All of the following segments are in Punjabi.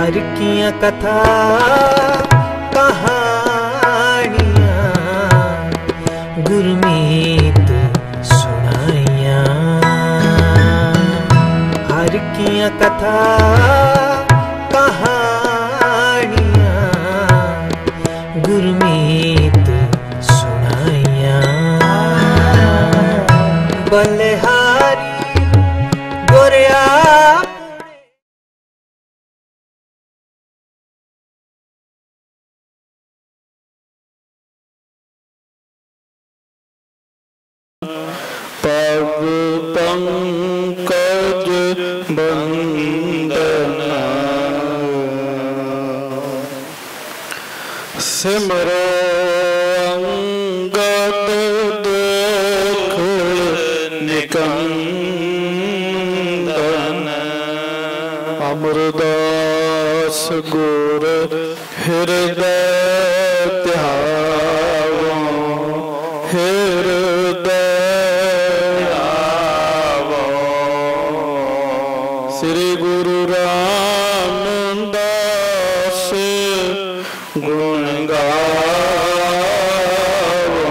हर किया कथा कहानियां गुरमीत सुनाइया। हर किया कथा कहानियां गुरमीत सुनाइया। बलिहारी गोरिया पग पंकज बंदना सिमरो अंगद देख निकंदन। अमरदास गुर हृदय त्यागो श्री गुरु रामदास गुण गावो।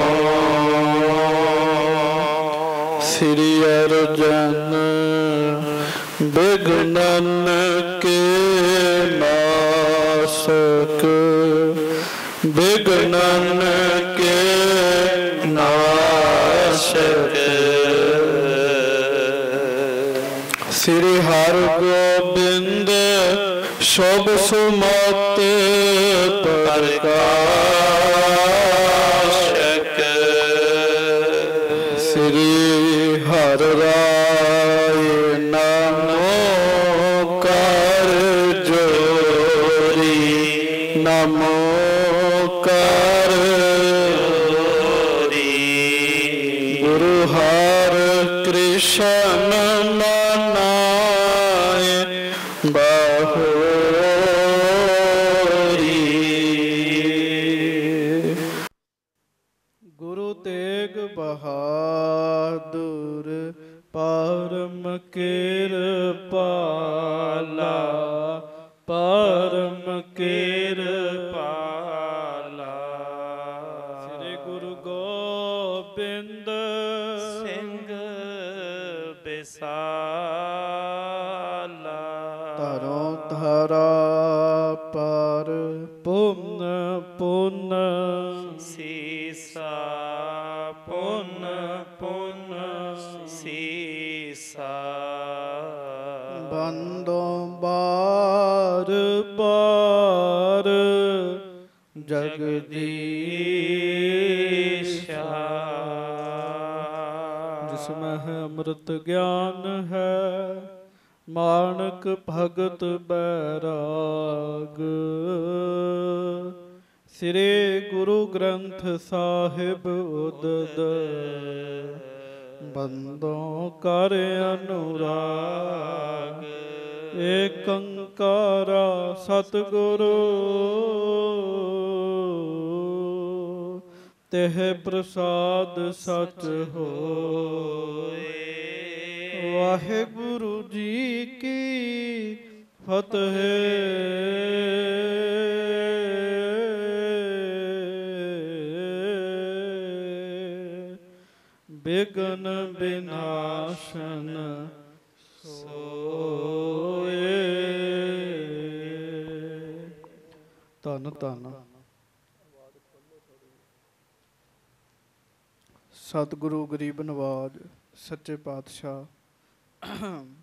श्री अर्जन विघ्नन के नाशक विघ्नन के नाशक। श्री हर गोबिंद शुभ सुमत प्रकाशक। श्री हर राय नमो कर जोरी नमो कर जोरी। गुरु हर कृष्ण गुरु तेग बहादुर परम कृपाला परम कृपाला। श्री गुरु गोबिंद सिंह बिसाला। तरो धरा पर पुन पुन सीसा पुन पुन सीसा। बंदो बार बार जगदीशा। जिसमें है अमृत ज्ञान है मानक भगत बैराग। श्री गुरु ग्रंथ साहिब उदद बंदों कर अनुराग। एक अंकारा सतगुरु तेह प्रसाद सच होए। वाहेगुरु जी की फतेह। विघ्न विनाशन सोए। धन धन सतगुरु गरीब नवाज सच्चे पातशाह।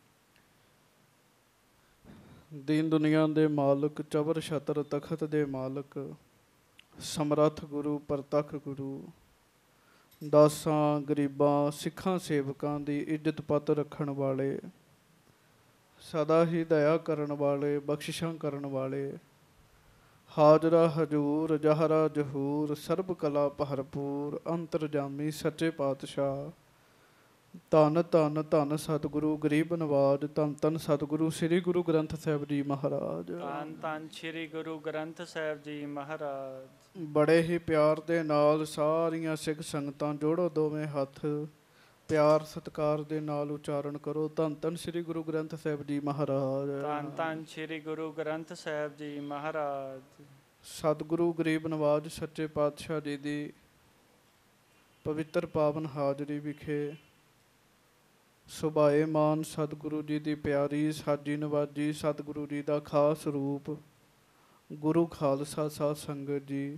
दीन दुनिया दे मालक चबर छतर तखत दे मालक समरथ गुरु परतख गुरु। दासां गरीबां सिखां सेवकां दी इज्जत पत रखण वाले सदा ही दया करन वाले बख्शिशां करन वाले। हाजरा हजूर जहरा जहूर सर्ब कला भरपूर अंतरजामी सच्चे पातशाह। धन धन धन सतगुरु गरीब नवाज। धन धन सतगुरु श्री गुरु ग्रंथ साहिब जी महाराज। धन धन श्री गुरु ग्रंथ साहिब जी महाराज। बड़े ही प्यार दे नाल सारियां सिख संगतां जोड़ो दोवें हथ ਪਿਆਰ ਸਤਿਕਾਰ ਦੇ ਨਾਲ ਉਚਾਰਨ ਕਰੋ। ਧੰਨ ਧੰਨ ਸ੍ਰੀ ਗੁਰੂ ਗ੍ਰੰਥ ਸਾਹਿਬ ਜੀ ਮਹਾਰਾਜ। ਧੰਨ ਧੰਨ ਸ੍ਰੀ ਗੁਰੂ ਗ੍ਰੰਥ ਸਾਹਿਬ ਜੀ ਮਹਾਰਾਜ। ਸਤਿਗੁਰੂ ਗਰੀਬ ਨਵਾਜ ਸੱਚੇ ਪਾਤਸ਼ਾਹ ਜੀ ਦੀ ਪਵਿੱਤਰ ਪਾਵਨ ਹਾਜ਼ਰੀ ਵਿਖੇ ਸੁਭਾਏਮਾਨ ਸਤਿਗੁਰੂ ਜੀ ਦੀ ਪਿਆਰੀ ਸਾਜੀ ਨਵਾਜੀ ਸਤਿਗੁਰੂ ਜੀ ਦਾ ਖਾਸ ਰੂਪ ਗੁਰੂ ਖਾਲਸਾ ਸਾਧ ਸੰਗਤ ਜੀ,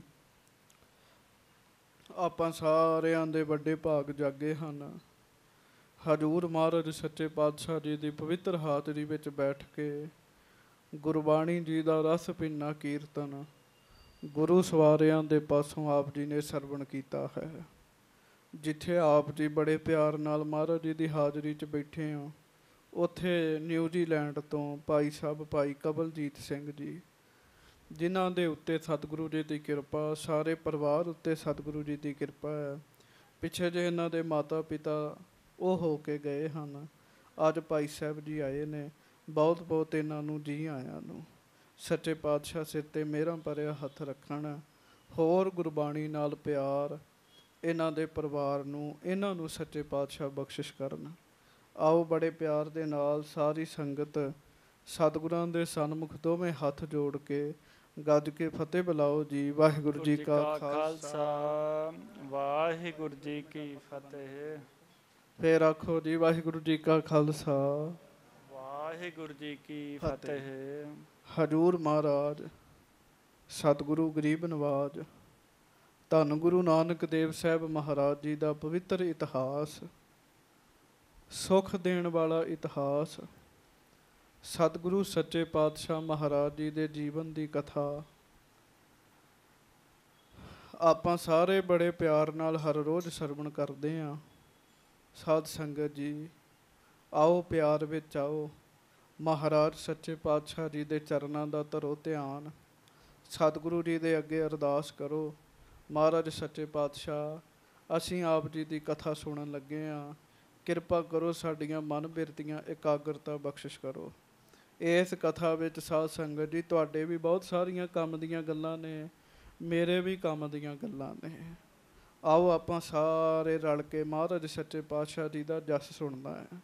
ਆਪਾਂ ਸਾਰਿਆਂ ਦੇ ਵੱਡੇ ਭਾਗ ਜਾਗੇ ਹਨ। ਹਜ਼ੂਰ ਮਹਾਰਾਜ ਸੱਚੇ ਪਾਤਸ਼ਾਹ ਜੀ ਦੀ ਪਵਿੱਤਰ ਹਾਜ਼ਰੀ ਵਿੱਚ ਬੈਠ ਕੇ ਗੁਰਬਾਣੀ ਜੀ ਦਾ ਰਸ ਭਿੰਨਾ ਕੀਰਤਨ ਗੁਰੂ ਸਵਾਰਿਆਂ ਦੇ ਪਾਸੋਂ ਆਪ ਜੀ ਨੇ ਸਰਵਣ ਕੀਤਾ ਹੈ। ਜਿੱਥੇ ਆਪ ਜੀ ਬੜੇ ਪਿਆਰ ਨਾਲ ਮਹਾਰਾਜ ਜੀ ਦੀ ਹਾਜ਼ਰੀ 'ਚ ਬੈਠੇ ਹੋ, ਉੱਥੇ ਨਿਊਜ਼ੀਲੈਂਡ ਤੋਂ ਭਾਈ ਸਾਹਿਬ ਭਾਈ ਕਬਲਜੀਤ ਸਿੰਘ ਜੀ, ਜਿਨ੍ਹਾਂ ਦੇ ਉੱਤੇ ਸਤਿਗੁਰੂ ਜੀ ਦੀ ਕਿਰਪਾ, ਸਾਰੇ ਪਰਿਵਾਰ ਉੱਤੇ ਸਤਿਗੁਰੂ ਜੀ ਦੀ ਕਿਰਪਾ ਹੈ। ਪਿੱਛੇ ਜੇ ਇਹਨਾਂ ਦੇ ਮਾਤਾ ਪਿਤਾ ਉਹ ਹੋ ਕੇ ਗਏ ਹਨ, ਅੱਜ ਭਾਈ ਸਾਹਿਬ ਜੀ ਆਏ ਨੇ। ਬਹੁਤ ਬਹੁਤ ਇਹਨਾਂ ਨੂੰ ਜੀ ਆਇਆਂ ਨੂੰ। ਸੱਚੇ ਪਾਤਸ਼ਾਹ ਸਿਰ 'ਤੇ ਮਿਹਰਾਂ ਭਰਿਆ ਹੱਥ ਰੱਖਣ, ਹੋਰ ਗੁਰਬਾਣੀ ਨਾਲ ਪਿਆਰ ਇਹਨਾਂ ਦੇ ਪਰਿਵਾਰ ਨੂੰ, ਇਹਨਾਂ ਨੂੰ ਸੱਚੇ ਪਾਤਸ਼ਾਹ ਬਖਸ਼ਿਸ਼ ਕਰਨ। ਆਓ ਬੜੇ ਪਿਆਰ ਦੇ ਨਾਲ ਸਾਰੀ ਸੰਗਤ ਸਤਿਗੁਰਾਂ ਦੇ ਸਨਮੁਖ ਦੋਵੇਂ ਹੱਥ ਜੋੜ ਕੇ ਗੱਜ ਕੇ ਫਤਿਹ ਬੁਲਾਓ ਜੀ। ਵਾਹਿਗੁਰੂ ਜੀ ਕਾ ਖਾਲਸਾ, ਵਾਹਿਗੁਰੂ ਜੀ ਕੀ ਫਤਿਹ। ਫੇਰ ਆਖੋ ਜੀ, ਵਾਹਿਗੁਰੂ ਜੀ ਕਾ ਖਾਲਸਾ, ਵਾਹਿਗੁਰੂ ਜੀ ਕੀ ਫਤਿਹ। ਹਜ਼ੂਰ ਮਹਾਰਾਜ ਸਤਿਗੁਰੂ ਗਰੀਬ ਨਵਾਜ ਧੰਨ ਗੁਰੂ ਨਾਨਕ ਦੇਵ ਸਾਹਿਬ ਮਹਾਰਾਜ ਜੀ ਦਾ ਪਵਿੱਤਰ ਇਤਿਹਾਸ, ਸੁੱਖ ਦੇਣ ਵਾਲਾ ਇਤਿਹਾਸ, ਸਤਿਗੁਰੂ ਸੱਚੇ ਪਾਤਸ਼ਾਹ ਮਹਾਰਾਜ ਜੀ ਦੇ ਜੀਵਨ ਦੀ ਕਥਾ ਆਪਾਂ ਸਾਰੇ ਬੜੇ ਪਿਆਰ ਨਾਲ ਹਰ ਰੋਜ਼ ਸਰਵਣ ਕਰਦੇ ਹਾਂ। ਸਾਧ ਸੰਗਤ ਜੀ, ਆਓ ਪਿਆਰ ਵਿੱਚ ਆਓ, ਮਹਾਰਾਜ ਸੱਚੇ ਪਾਤਸ਼ਾਹ ਜੀ ਦੇ ਚਰਨਾਂ ਦਾ ਧਰੋ ਧਿਆਨ, ਸਤਿਗੁਰੂ ਜੀ ਦੇ ਅੱਗੇ ਅਰਦਾਸ ਕਰੋ। ਮਹਾਰਾਜ ਸੱਚੇ ਪਾਤਸ਼ਾਹ, ਅਸੀਂ ਆਪ ਜੀ ਦੀ ਕਥਾ ਸੁਣਨ ਲੱਗੇ ਹਾਂ, ਕਿਰਪਾ ਕਰੋ ਸਾਡੀਆਂ ਮਨ ਬਿਰਤੀਆਂ ਇਕਾਗਰਤਾ ਬਖਸ਼ਿਸ਼ ਕਰੋ। ਇਸ ਕਥਾ ਵਿੱਚ ਸਾਧ ਸੰਗਤ ਜੀ, ਤੁਹਾਡੇ ਵੀ ਬਹੁਤ ਸਾਰੀਆਂ ਕੰਮ ਦੀਆਂ ਗੱਲਾਂ ਨੇ, ਮੇਰੇ ਵੀ ਕੰਮ ਦੀਆਂ ਗੱਲਾਂ ਨੇ। ਆਓ ਆਪਾਂ ਸਾਰੇ ਰਲ ਕੇ ਮਹਾਰਾਜ ਸੱਚੇ ਪਾਤਸ਼ਾਹ ਜੀ ਦਾ ਜਸ ਸੁਣਨਾ ਹੈ।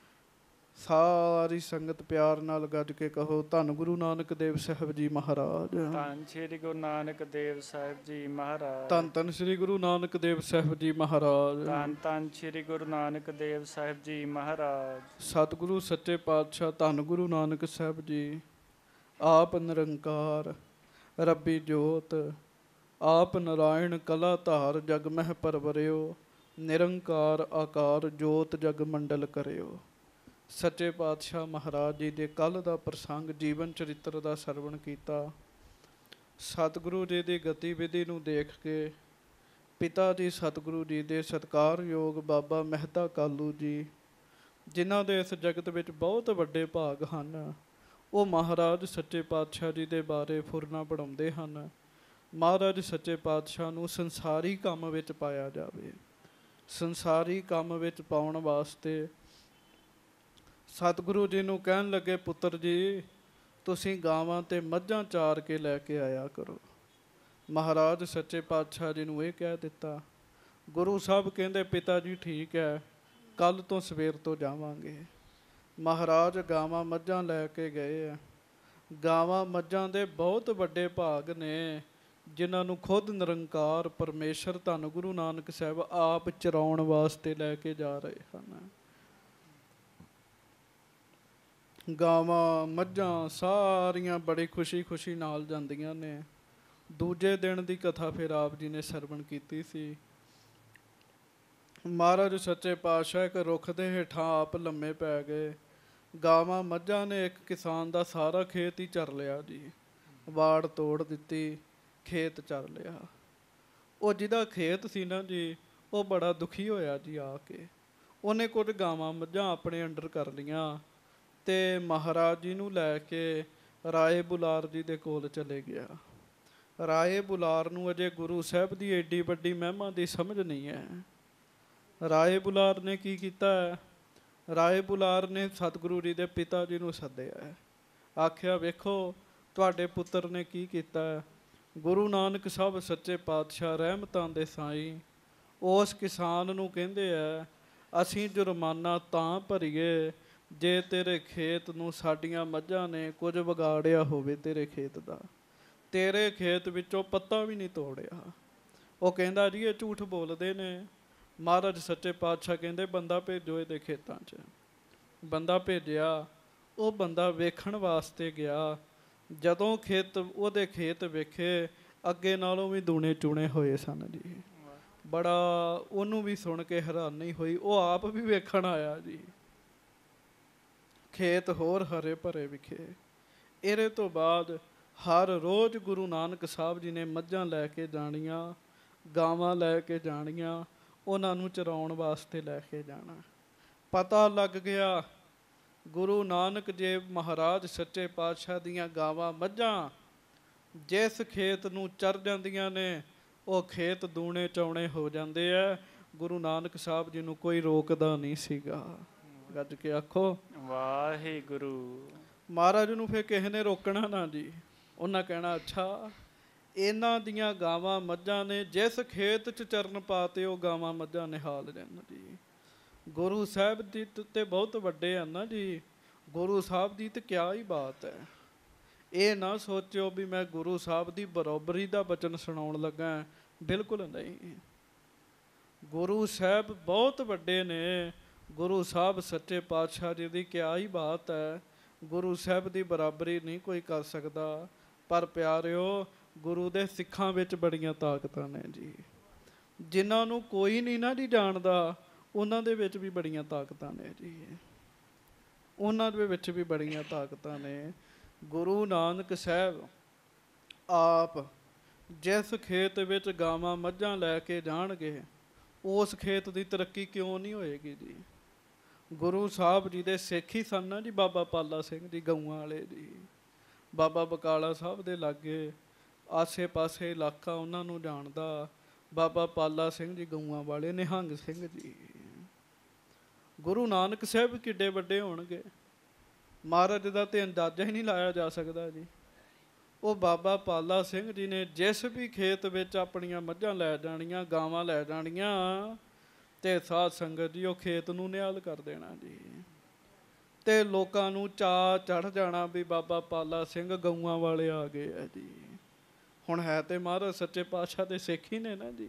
ਸਾਰੀ ਸੰਗਤ ਪਿਆਰ ਨਾਲ ਗੱਜ ਕੇ ਕਹੋ, ਧੰਨ ਗੁਰੂ ਨਾਨਕ ਦੇਵ ਸਾਹਿਬ ਜੀ ਮਹਾਰਾਜ। ਧੰਨ ਸ੍ਰੀ ਗੁਰੂ ਨਾਨਕ ਦੇਵ ਸਾਹਿਬ ਜੀ ਮਹਾਰਾਜ। ਧੰਨ ਧੰਨ ਸ੍ਰੀ ਗੁਰੂ ਨਾਨਕ ਦੇਵ ਸਾਹਿਬ ਜੀ ਮਹਾਰਾਜ। ਧੰਨ ਧੰਨ ਸ੍ਰੀ ਗੁਰੂ ਨਾਨਕ ਦੇਵ ਸਾਹਿਬ ਜੀ ਮਹਾਰਾਜ। ਸਤਿਗੁਰੂ ਸੱਚੇ ਪਾਤਸ਼ਾਹ ਧੰਨ ਗੁਰੂ ਨਾਨਕ ਸਾਹਿਬ ਜੀ ਆਪ ਨਿਰੰਕਾਰ ਰੱਬੀ ਜੋਤ, ਆਪ ਨਾਰਾਇਣ ਕਲਾ ਧਾਰ, ਜਗ ਮਹਿ ਪਰਵਰਿਓ, ਨਿਰੰਕਾਰ ਆਕਾਰ ਜੋਤ ਜਗ ਮੰਡਲ ਕਰਿਓ। ਸੱਚੇ ਪਾਤਸ਼ਾਹ ਮਹਾਰਾਜ ਜੀ ਦੇ ਕੱਲ੍ਹ ਦਾ ਪ੍ਰਸੰਗ, ਜੀਵਨ ਚਰਿੱਤਰ ਦਾ ਸਰਵਣ ਕੀਤਾ। ਸਤਿਗੁਰੂ ਜੀ ਦੀ ਗਤੀਵਿਧੀ ਨੂੰ ਦੇਖ ਕੇ ਪਿਤਾ ਜੀ ਸਤਿਗੁਰੂ ਜੀ ਦੇ ਸਤਿਕਾਰਯੋਗ ਬਾਬਾ ਮਹਿਤਾ ਕਾਲੂ ਜੀ, ਜਿਨ੍ਹਾਂ ਦੇ ਇਸ ਜਗਤ ਵਿੱਚ ਬਹੁਤ ਵੱਡੇ ਭਾਗ ਹਨ, ਉਹ ਮਹਾਰਾਜ ਸੱਚੇ ਪਾਤਸ਼ਾਹ ਜੀ ਦੇ ਬਾਰੇ ਫੁਰਨਾ ਪੜਾਉਂਦੇ ਹਨ। ਮਹਾਰਾਜ ਸੱਚੇ ਪਾਤਸ਼ਾਹ ਨੂੰ ਸੰਸਾਰੀ ਕੰਮ ਵਿੱਚ ਪਾਇਆ ਜਾਵੇ। ਸੰਸਾਰੀ ਕੰਮ ਵਿੱਚ ਪਾਉਣ ਵਾਸਤੇ ਸਤਿਗੁਰੂ ਜੀ ਨੂੰ ਕਹਿਣ ਲੱਗੇ, ਪੁੱਤਰ ਜੀ ਤੁਸੀਂ ਗਾਵਾਂ ਅਤੇ ਮੱਝਾਂ ਚਾਰ ਕੇ ਲੈ ਕੇ ਆਇਆ ਕਰੋ। ਮਹਾਰਾਜ ਸੱਚੇ ਪਾਤਸ਼ਾਹ ਜੀ ਨੂੰ ਇਹ ਕਹਿ ਦਿੱਤਾ। ਗੁਰੂ ਸਾਹਿਬ ਕਹਿੰਦੇ, ਪਿਤਾ ਜੀ ਠੀਕ ਹੈ, ਕੱਲ੍ਹ ਤੋਂ ਸਵੇਰ ਤੋਂ ਜਾਵਾਂਗੇ। ਮਹਾਰਾਜ ਗਾਵਾਂ ਮੱਝਾਂ ਲੈ ਕੇ ਗਏ ਆ। ਗਾਵਾਂ ਮੱਝਾਂ ਦੇ ਬਹੁਤ ਵੱਡੇ ਭਾਗ ਨੇ, ਜਿਨ੍ਹਾਂ ਨੂੰ ਖੁਦ ਨਿਰੰਕਾਰ ਪਰਮੇਸ਼ਰ ਧੰਨ ਗੁਰੂ ਨਾਨਕ ਸਾਹਿਬ ਆਪ ਚਰਾਉਣ ਵਾਸਤੇ ਲੈ ਕੇ ਜਾ ਰਹੇ ਹਨ। ਗਾਵਾਂ ਮੱਝਾਂ ਸਾਰੀਆਂ ਬੜੀ ਖੁਸ਼ੀ ਖੁਸ਼ੀ ਨਾਲ ਜਾਂਦੀਆਂ ਨੇ। ਦੂਜੇ ਦਿਨ ਦੀ ਕਥਾ ਫਿਰ ਆਪ ਜੀ ਨੇ ਸਰਵਣ ਕੀਤੀ ਸੀ। ਮਹਾਰਾਜ ਸੱਚੇ ਪਾਤਸ਼ਾਹ ਇੱਕ ਰੁੱਖ ਦੇ ਹੇਠਾਂ ਆਪ ਲੰਮੇ ਪੈ ਗਏ। ਗਾਵਾਂ ਮੱਝਾਂ ਨੇ ਇੱਕ ਕਿਸਾਨ ਦਾ ਸਾਰਾ ਖੇਤ ਹੀ ਚਰ ਲਿਆ ਜੀ। ਵਾੜ ਤੋੜ ਦਿੱਤੀ, ਖੇਤ ਚਰ ਲਿਆ। ਉਹ ਜਿਹਦਾ ਖੇਤ ਸੀ ਨਾ ਜੀ, ਉਹ ਬੜਾ ਦੁਖੀ ਹੋਇਆ ਜੀ ਆ ਕੇ। ਉਹਨੇ ਕੁਝ ਗਾਵਾਂ ਮੱਝਾਂ ਆਪਣੇ ਅੰਡਰ ਕਰ ਲਈਆਂ ਅਤੇ ਮਹਾਰਾਜ ਜੀ ਨੂੰ ਲੈ ਕੇ ਰਾਏ ਬੁਲਾਰ ਜੀ ਦੇ ਕੋਲ ਚਲੇ ਗਿਆ। ਰਾਏ ਬੁਲਾਰ ਨੂੰ ਅਜੇ ਗੁਰੂ ਸਾਹਿਬ ਦੀ ਏਡੀ ਵੱਡੀ ਮਹਿਮਾ ਦੀ ਸਮਝ ਨਹੀਂ ਹੈ। ਰਾਏ ਬੁਲਾਰ ਨੇ ਕੀ ਕੀਤਾ ਹੈ? ਰਾਏ ਬੁਲਾਰ ਨੇ ਸਤਿਗੁਰੂ ਜੀ ਦੇ ਪਿਤਾ ਜੀ ਨੂੰ ਸੱਦਿਆ ਹੈ। ਆਖਿਆ, ਵੇਖੋ ਤੁਹਾਡੇ ਪੁੱਤਰ ਨੇ ਕੀ ਕੀਤਾ ਹੈ। ਗੁਰੂ ਨਾਨਕ ਸਾਹਿਬ ਸੱਚੇ ਪਾਤਸ਼ਾਹ ਰਹਿਮਤਾਂ ਦੇ ਸਾਈਂ ਉਸ ਕਿਸਾਨ ਨੂੰ ਕਹਿੰਦੇ ਆ, ਅਸੀਂ ਜੁਰਮਾਨਾ ਤਾਂ ਭਰੀਏ ਜੇ ਤੇਰੇ ਖੇਤ ਨੂੰ ਸਾਡੀਆਂ ਮੱਝਾਂ ਨੇ ਕੁਝ ਵਿਗਾੜਿਆ ਹੋਵੇ। ਤੇਰੇ ਖੇਤ ਦਾ, ਤੇਰੇ ਖੇਤ ਵਿੱਚੋਂ ਪੱਤਾ ਵੀ ਨਹੀਂ ਤੋੜਿਆ। ਉਹ ਕਹਿੰਦਾ ਜੀ ਇਹ ਝੂਠ ਬੋਲਦੇ ਨੇ। ਮਹਾਰਾਜ ਸੱਚੇ ਪਾਤਸ਼ਾਹ ਕਹਿੰਦੇ ਬੰਦਾ ਭੇਜੋ ਇਹਦੇ ਖੇਤਾਂ 'ਚ। ਬੰਦਾ ਭੇਜਿਆ। ਉਹ ਬੰਦਾ ਵੇਖਣ ਵਾਸਤੇ ਗਿਆ। ਜਦੋਂ ਉਹਦੇ ਖੇਤ ਵੇਖੇ, ਅੱਗੇ ਨਾਲੋਂ ਵੀ ਦੂਣੇ ਚੂਣੇ ਹੋਏ ਸਨ ਜੀ। ਬੜਾ ਉਹਨੂੰ ਵੀ ਸੁਣ ਕੇ ਹੈਰਾਨੀ ਹੋਈ। ਉਹ ਆਪ ਵੀ ਵੇਖਣ ਆਇਆ ਜੀ। ਖੇਤ ਹੋਰ ਹਰੇ ਭਰੇ ਵਿਖੇ। ਇਹਦੇ ਤੋਂ ਬਾਅਦ ਹਰ ਰੋਜ਼ ਗੁਰੂ ਨਾਨਕ ਸਾਹਿਬ ਜੀ ਨੇ ਮੱਝਾਂ ਲੈ ਕੇ ਜਾਣੀਆਂ, ਗਾਵਾਂ ਲੈ ਕੇ ਜਾਣੀਆਂ, ਉਹਨਾਂ ਨੂੰ ਚਰਾਉਣ ਵਾਸਤੇ ਲੈ ਕੇ ਜਾਣਾ। ਪਤਾ ਲੱਗ ਗਿਆ ਗੁਰੂ ਨਾਨਕ ਦੇਵ ਮਹਾਰਾਜ ਸੱਚੇ ਪਾਤਸ਼ਾਹ ਦੀਆਂ ਗਾਵਾਂ ਮੱਝਾਂ ਜਿਸ ਖੇਤ ਨੂੰ ਚਰ ਜਾਂਦੀਆਂ ਨੇ, ਉਹ ਖੇਤ ਦੂਣੇ ਚੌਣੇ ਹੋ ਜਾਂਦੇ ਆ। ਗੁਰੂ ਨਾਨਕ ਸਾਹਿਬ ਜੀ ਨੂੰ ਕੋਈ ਰੋਕਦਾ ਨਹੀਂ ਸੀਗਾ। ਗੱਜ ਕੇ ਆਖੋ ਵਾਹਿਗੁਰੂ। ਮਹਾਰਾਜ ਨੂੰ ਫਿਰ ਕਿਸੇ ਨੇ ਰੋਕਣਾ ਨਾ ਜੀ। ਉਹਨਾਂ ਕਹਿਣਾ ਅੱਛਾ ਇਹਨਾਂ ਦੀਆਂ ਗਾਵਾਂ ਮੱਝਾਂ ਨੇ ਜਿਸ ਖੇਤ 'ਚ ਚਰਨ ਪਾਤੇ, ਉਹ ਗਾਵਾਂ ਮੱਝਾਂ ਨਿਹਾਲ ਜਾਣ ਜੀ। ਗੁਰੂ ਸਾਹਿਬ ਦੀ ਤੇ ਬਹੁਤ ਵੱਡੇ ਹਨ ਨਾ ਜੀ। ਗੁਰੂ ਸਾਹਿਬ ਦੀ ਤੇ ਕਿਆ ਹੀ ਬਾਤ ਹੈ। ਇਹ ਨਾ ਸੋਚਿਓ ਵੀ ਮੈਂ ਗੁਰੂ ਸਾਹਿਬ ਦੀ ਬਰਾਬਰੀ ਦਾ ਬਚਨ ਸੁਣਾਉਣ ਲੱਗਾ, ਬਿਲਕੁਲ ਨਹੀਂ। ਗੁਰੂ ਸਾਹਿਬ ਬਹੁਤ ਵੱਡੇ ਨੇ। ਗੁਰੂ ਸਾਹਿਬ ਸੱਚੇ ਪਾਤਸ਼ਾਹ ਜੀ ਦੀ ਕਿਆ ਹੀ ਬਾਤ ਹੈ। ਗੁਰੂ ਸਾਹਿਬ ਦੀ ਬਰਾਬਰੀ ਨਹੀਂ ਕੋਈ ਕਰ ਸਕਦਾ। ਪਰ ਪਿਆਰਿਓ, ਗੁਰੂ ਦੇ ਸਿੱਖਾਂ ਵਿੱਚ ਬੜੀਆਂ ਤਾਕਤਾਂ ਨੇ ਜੀ। ਜਿਨ੍ਹਾਂ ਨੂੰ ਕੋਈ ਨਹੀਂ ਨਾ ਜੀ ਜਾਣਦਾ, ਉਹਨਾਂ ਦੇ ਵਿੱਚ ਵੀ ਬੜੀਆਂ ਤਾਕਤਾਂ ਨੇ ਜੀ। ਉਹਨਾਂ ਦੇ ਵਿੱਚ ਵੀ ਬੜੀਆਂ ਤਾਕਤਾਂ ਨੇ। ਗੁਰੂ ਨਾਨਕ ਸਾਹਿਬ ਆਪ ਜਿਸ ਖੇਤ ਵਿੱਚ ਗਾਵਾਂ ਮੱਝਾਂ ਲੈ ਕੇ ਜਾਣਗੇ, ਉਸ ਖੇਤ ਦੀ ਤਰੱਕੀ ਕਿਉਂ ਨਹੀਂ ਹੋਏਗੀ ਜੀ। ਗੁਰੂ ਸਾਹਿਬ ਜੀ ਦੇ ਸਿੱਖ ਹੀ ਸਨ ਨਾ ਜੀ। ਬਾਬਾ ਪਾਲਾ ਸਿੰਘ ਜੀ ਗਊਆਂ ਵਾਲੇ ਜੀ। ਬਾਬਾ ਬਕਾਲਾ ਸਾਹਿਬ ਦੇ ਲਾਗੇ ਆਸੇ ਪਾਸੇ ਇਲਾਕਾ ਉਹਨਾਂ ਨੂੰ ਜਾਣਦਾ। ਬਾਬਾ ਪਾਲਾ ਸਿੰਘ ਜੀ ਗਊਆਂ ਵਾਲੇ, ਨਿਹੰਗ ਸਿੰਘ ਜੀ। ਗੁਰੂ ਨਾਨਕ ਸਾਹਿਬ ਕਿੱਡੇ ਵੱਡੇ ਹੋਣਗੇ, ਮਹਾਰਾਜ ਦਾ ਤੇ ਅੰਦਾਜ਼ਾ ਹੀ ਨਹੀਂ ਲਾਇਆ ਜਾ ਸਕਦਾ ਜੀ। ਉਹ ਬਾਬਾ ਪਾਲਾ ਸਿੰਘ ਜੀ ਨੇ ਜਿਸ ਵੀ ਖੇਤ ਵਿੱਚ ਆਪਣੀਆਂ ਮੱਝਾਂ ਲੈ ਜਾਣੀਆਂ, ਗਾਵਾਂ ਲੈ ਜਾਣੀਆਂ, ਤੇ ਸਾਧ ਸੰਗਤ ਜੀ ਉਹ ਖੇਤ ਨੂੰ ਨਿਹਾਲ ਕਰ ਦੇਣਾ ਜੀ। ਤੇ ਲੋਕਾਂ ਨੂੰ ਚਾਅ ਚੜ੍ਹ ਜਾਣਾ ਵੀ ਬਾਬਾ ਪਾਲਾ ਸਿੰਘ ਗਊਆਂ ਵਾਲੇ ਆ ਗਏ ਆ ਜੀ। ਹੁਣ ਹੈ ਤੇ ਮਹਾਰਾਜ ਸੱਚੇ ਪਾਤਸ਼ਾਹ ਦੇ ਸਿੱਖ ਹੀ ਨੇ ਨਾ ਜੀ।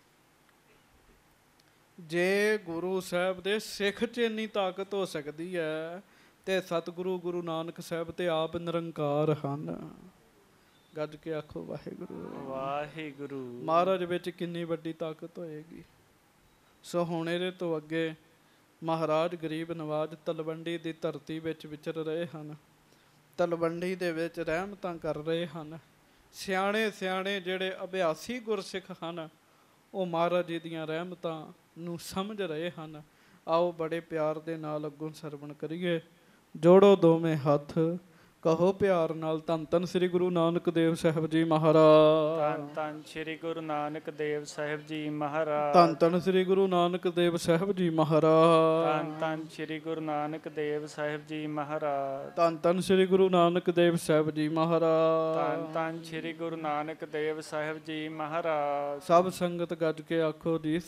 ਜੇ ਗੁਰੂ ਸਾਹਿਬ ਦੇ ਸਿੱਖ 'ਚ ਇੰਨੀ ਤਾਕਤ ਹੋ ਸਕਦੀ ਹੈ, ਤੇ ਸਤਿਗੁਰੂ ਗੁਰੂ ਨਾਨਕ ਸਾਹਿਬ ਤੇ ਆਪ ਨਿਰੰਕਾਰ ਹਨ। ਗੱਜ ਕੇ ਆਖੋ ਵਾਹਿਗੁਰੂ ਵਾਹਿਗੁਰੂ। ਮਹਾਰਾਜ ਵਿੱਚ ਕਿੰਨੀ ਵੱਡੀ ਤਾਕਤ ਹੋਏਗੀ। ਸੋ ਹੁਣ ਇਹਦੇ ਤੋਂ ਅੱਗੇ ਮਹਾਰਾਜ ਗਰੀਬ ਨਵਾਜ ਤਲਵੰਡੀ ਦੀ ਧਰਤੀ ਵਿੱਚ ਵਿਚਰ ਰਹੇ ਹਨ। ਤਲਵੰਡੀ ਦੇ ਵਿੱਚ ਰਹਿਮਤਾਂ ਕਰ ਰਹੇ ਹਨ। ਸਿਆਣੇ ਸਿਆਣੇ ਜਿਹੜੇ ਅਭਿਆਸੀ ਗੁਰਸਿੱਖ ਹਨ, ਉਹ ਮਹਾਰਾਜ ਜੀ ਦੀਆਂ ਰਹਿਮਤਾਂ ਨੂੰ ਸਮਝ ਰਹੇ ਹਨ। ਆਓ ਬੜੇ ਪਿਆਰ ਦੇ ਨਾਲ ਅੱਗੋਂ ਸਰਵਣ ਕਰੀਏ। ਜੋੜੋ ਦੋਵੇਂ ਹੱਥ, ਕਹੋ ਪਿਆਰ ਨਾਲ ਧੰਨ ਧੰਨ ਸ੍ਰੀ ਗੁਰੂ ਨਾਨਕ ਦੇਵ ਸਾਹਿਬ ਜੀ ਮਹਾਰਾਜ। ਧੰਨ ਧੰਨ ਸ੍ਰੀ ਗੁਰੂ ਨਾਨਕ ਦੇਵ ਸਾਹਿਬ ਜੀ ਮਹਾਰਾਜ। ਧੰਨ ਧੰਨ ਸ੍ਰੀ ਗੁਰੂ ਨਾਨਕ ਦੇਵ ਸਾਹਿਬ ਜੀ ਮਹਾਰਾਜ। ਧੰਨ ਧੰਨ ਸ੍ਰੀ ਗੁਰੂ ਨਾਨਕ ਦੇਵ ਸਾਹਿਬ ਜੀ ਮਹਾਰਾਜ। ਧੰਨ ਧੰਨ ਸ੍ਰੀ ਗੁਰੂ ਨਾਨਕ ਦੇਵ ਸਾਹਿਬ ਜੀ ਮਹਾਰਾਜ। ਧੰਨ ਧੰਨ ਸ੍ਰੀ ਗੁਰੂ ਨਾਨਕ ਦੇਵ ਸਾਹਿਬ ਜੀ ਮਹਾਰਾਜ। ਸਭ ਸੰਗਤ ਗੱਜ ਕੇ ਆਖੋ ਜੀ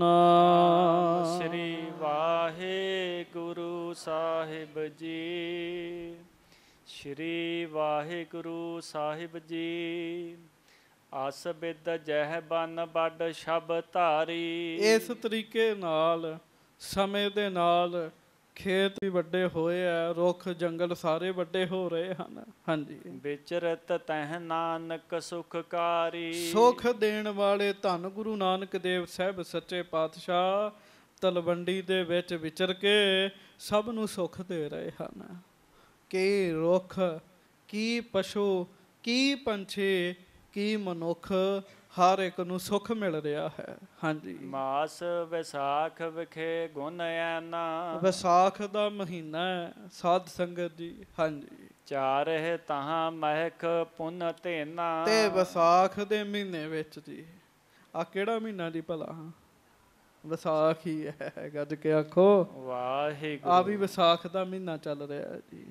ਸਤਿਨਾਮ ਸ੍ਰੀ ਵਾਹਿਗੁਰੂ ਸਾਹਿਬ ਜੀ। ਸ਼੍ਰੀ ਵਾਹਿਗੁਰੂ ਸਾਹਿਬ ਜੀ। ਅਸ ਬਿਦ ਜਹ ਬਨ ਵੱਡ ਸ਼ਬ ਧਾਰੀ। ਇਸ ਤਰੀਕੇ ਨਾਲ ਸਮੇਂ ਦੇ ਨਾਲ ਖੇਤ ਵੀ ਵੱਡੇ ਹੋਏ ਆ, ਰੁੱਖ ਜੰਗਲ ਸਾਰੇ ਵੱਡੇ ਹੋ ਰਹੇ ਹਨ। ਹਾਂਜੀ। ਵਿਚਰਤ ਤਹ ਨਾਨਕ ਸੁਖਕਾਰੀ। ਸੁਖ ਦੇਣ ਵਾਲੇ ਧੰਨ ਗੁਰੂ ਨਾਨਕ ਦੇਵ ਸਾਹਿਬ ਸੱਚੇ ਪਾਤਸ਼ਾਹ ਤਲਵੰਡੀ ਦੇ ਵਿੱਚ ਵਿਚਰ ਕੇ ਸਭ ਨੂੰ ਸੁੱਖ ਦੇ ਰਹੇ ਹਨ। ਕੀ ਰੁੱਖ, ਕੀ ਪਸ਼ੂ, ਕੀ ਪੰਛੀ, ਕੀ ਮਨੁੱਖ, ਹਰ ਇੱਕ ਨੂੰ ਸੁੱਖ ਮਿਲ ਰਿਹਾ ਹੈ। ਹਾਂਜੀ। ਮਾਸ ਵਿਸਾਖ ਵਿਖੇ ਗੁਣ ਐਨਾ। ਵਿਸਾਖ ਦਾ ਮਹੀਨਾ ਹੈ ਸਾਧ ਸੰਗਤ ਜੀ। ਹਾਂਜੀ। ਚਾਰਹਿ ਤਹਾਂ ਮਹਿਕ ਪੁੰਨ ਧੇਨਾ। ਤੇ ਵਿਸਾਖ ਦੇ ਮਹੀਨੇ ਵਿੱਚ ਜੀ, ਆ ਕਿਹੜਾ ਮਹੀਨਾ ਜੀ ਭਲਾ? ਵਿਸਾਖ ਹੀ ਹੈ। ਗੱਜ ਕੇ ਆਖੋ ਵਾਹਿਗੁਰੂ। ਆ ਵੀ ਵਿਸਾਖ ਦਾ ਮਹੀਨਾ ਚੱਲ ਰਿਹਾ ਜੀ।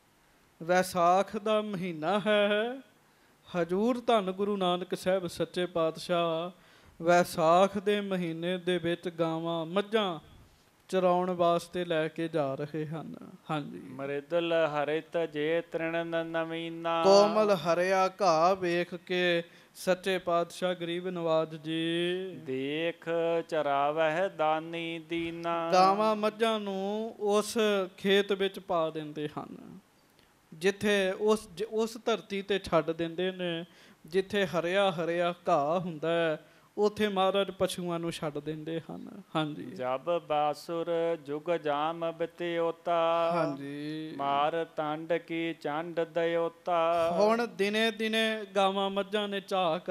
ਵਿਸਾਖ ਦਾ ਮਹੀਨਾ ਹੈ। ਹਜੂਰ ਧੰਨ ਗੁਰੂ ਨਾਨਕ ਸਾਹਿਬ ਸੱਚੇ ਪਾਤਸ਼ਾਹ ਵਿਸਾਖ ਦੇ ਮਹੀਨੇ ਦੇ ਵਿੱਚ ਗਾਵਾਂ ਮੱਝਾਂ ਚਰਾਉਣ ਵਾਸਤੇ ਲੈ ਕੇ ਜਾ ਰਹੇ ਹਨ। ਹਾਂਜੀ। ਮ੍ਰਿਦਲ ਹਰਿਤ ਜੇ ਤ੍ਰਿਣ ਨਵੀਨਾ। ਕੋਮਲ ਹਰਿਆ ਘਾਹ ਵੇਖ ਕੇ ਸੱਚੇ ਪਾਤਸ਼ਾਹ ਗਰੀਬ ਨਵਾਜ ਜੀ ਦੇਖ ਚਰਾਵਹਿ ਦਾਨੀ ਦੀਨਾ। ਗਾਵਾਂ ਮੱਝਾਂ ਨੂੰ ਉਸ ਖੇਤ ਵਿੱਚ ਪਾ ਦਿੰਦੇ ਹਨ, ਜਿੱਥੇ ਉਸ ਧਰਤੀ ਤੇ ਛੱਡ ਦਿੰਦੇ ਨੇ ਜਿੱਥੇ ਹਰਿਆ ਹਰਿਆ ਘਾਹ ਹੁੰਦਾ ਹੈ, ਉੱਥੇ ਮਹਾਰਾਜ ਪਸ਼ੂਆਂ ਨੂੰ ਛੱਡ ਦਿੰਦੇ ਹਨ। ਹਾਂਜੀ। ਜਬ ਬਾਸੁਰ ਜੁਗ ਜਾਮ ਬਿਤਿਓਤਾ। ਹਾਂਜੀ। ਮਾਰ ਤੰਡ ਕੀ ਚੰਡ ਦਇਓਤਾ। ਹੁਣ ਦਿਨੇ ਦਿਨੇ ਗਾਵਾਂ ਮੱਝਾਂ ਨੇ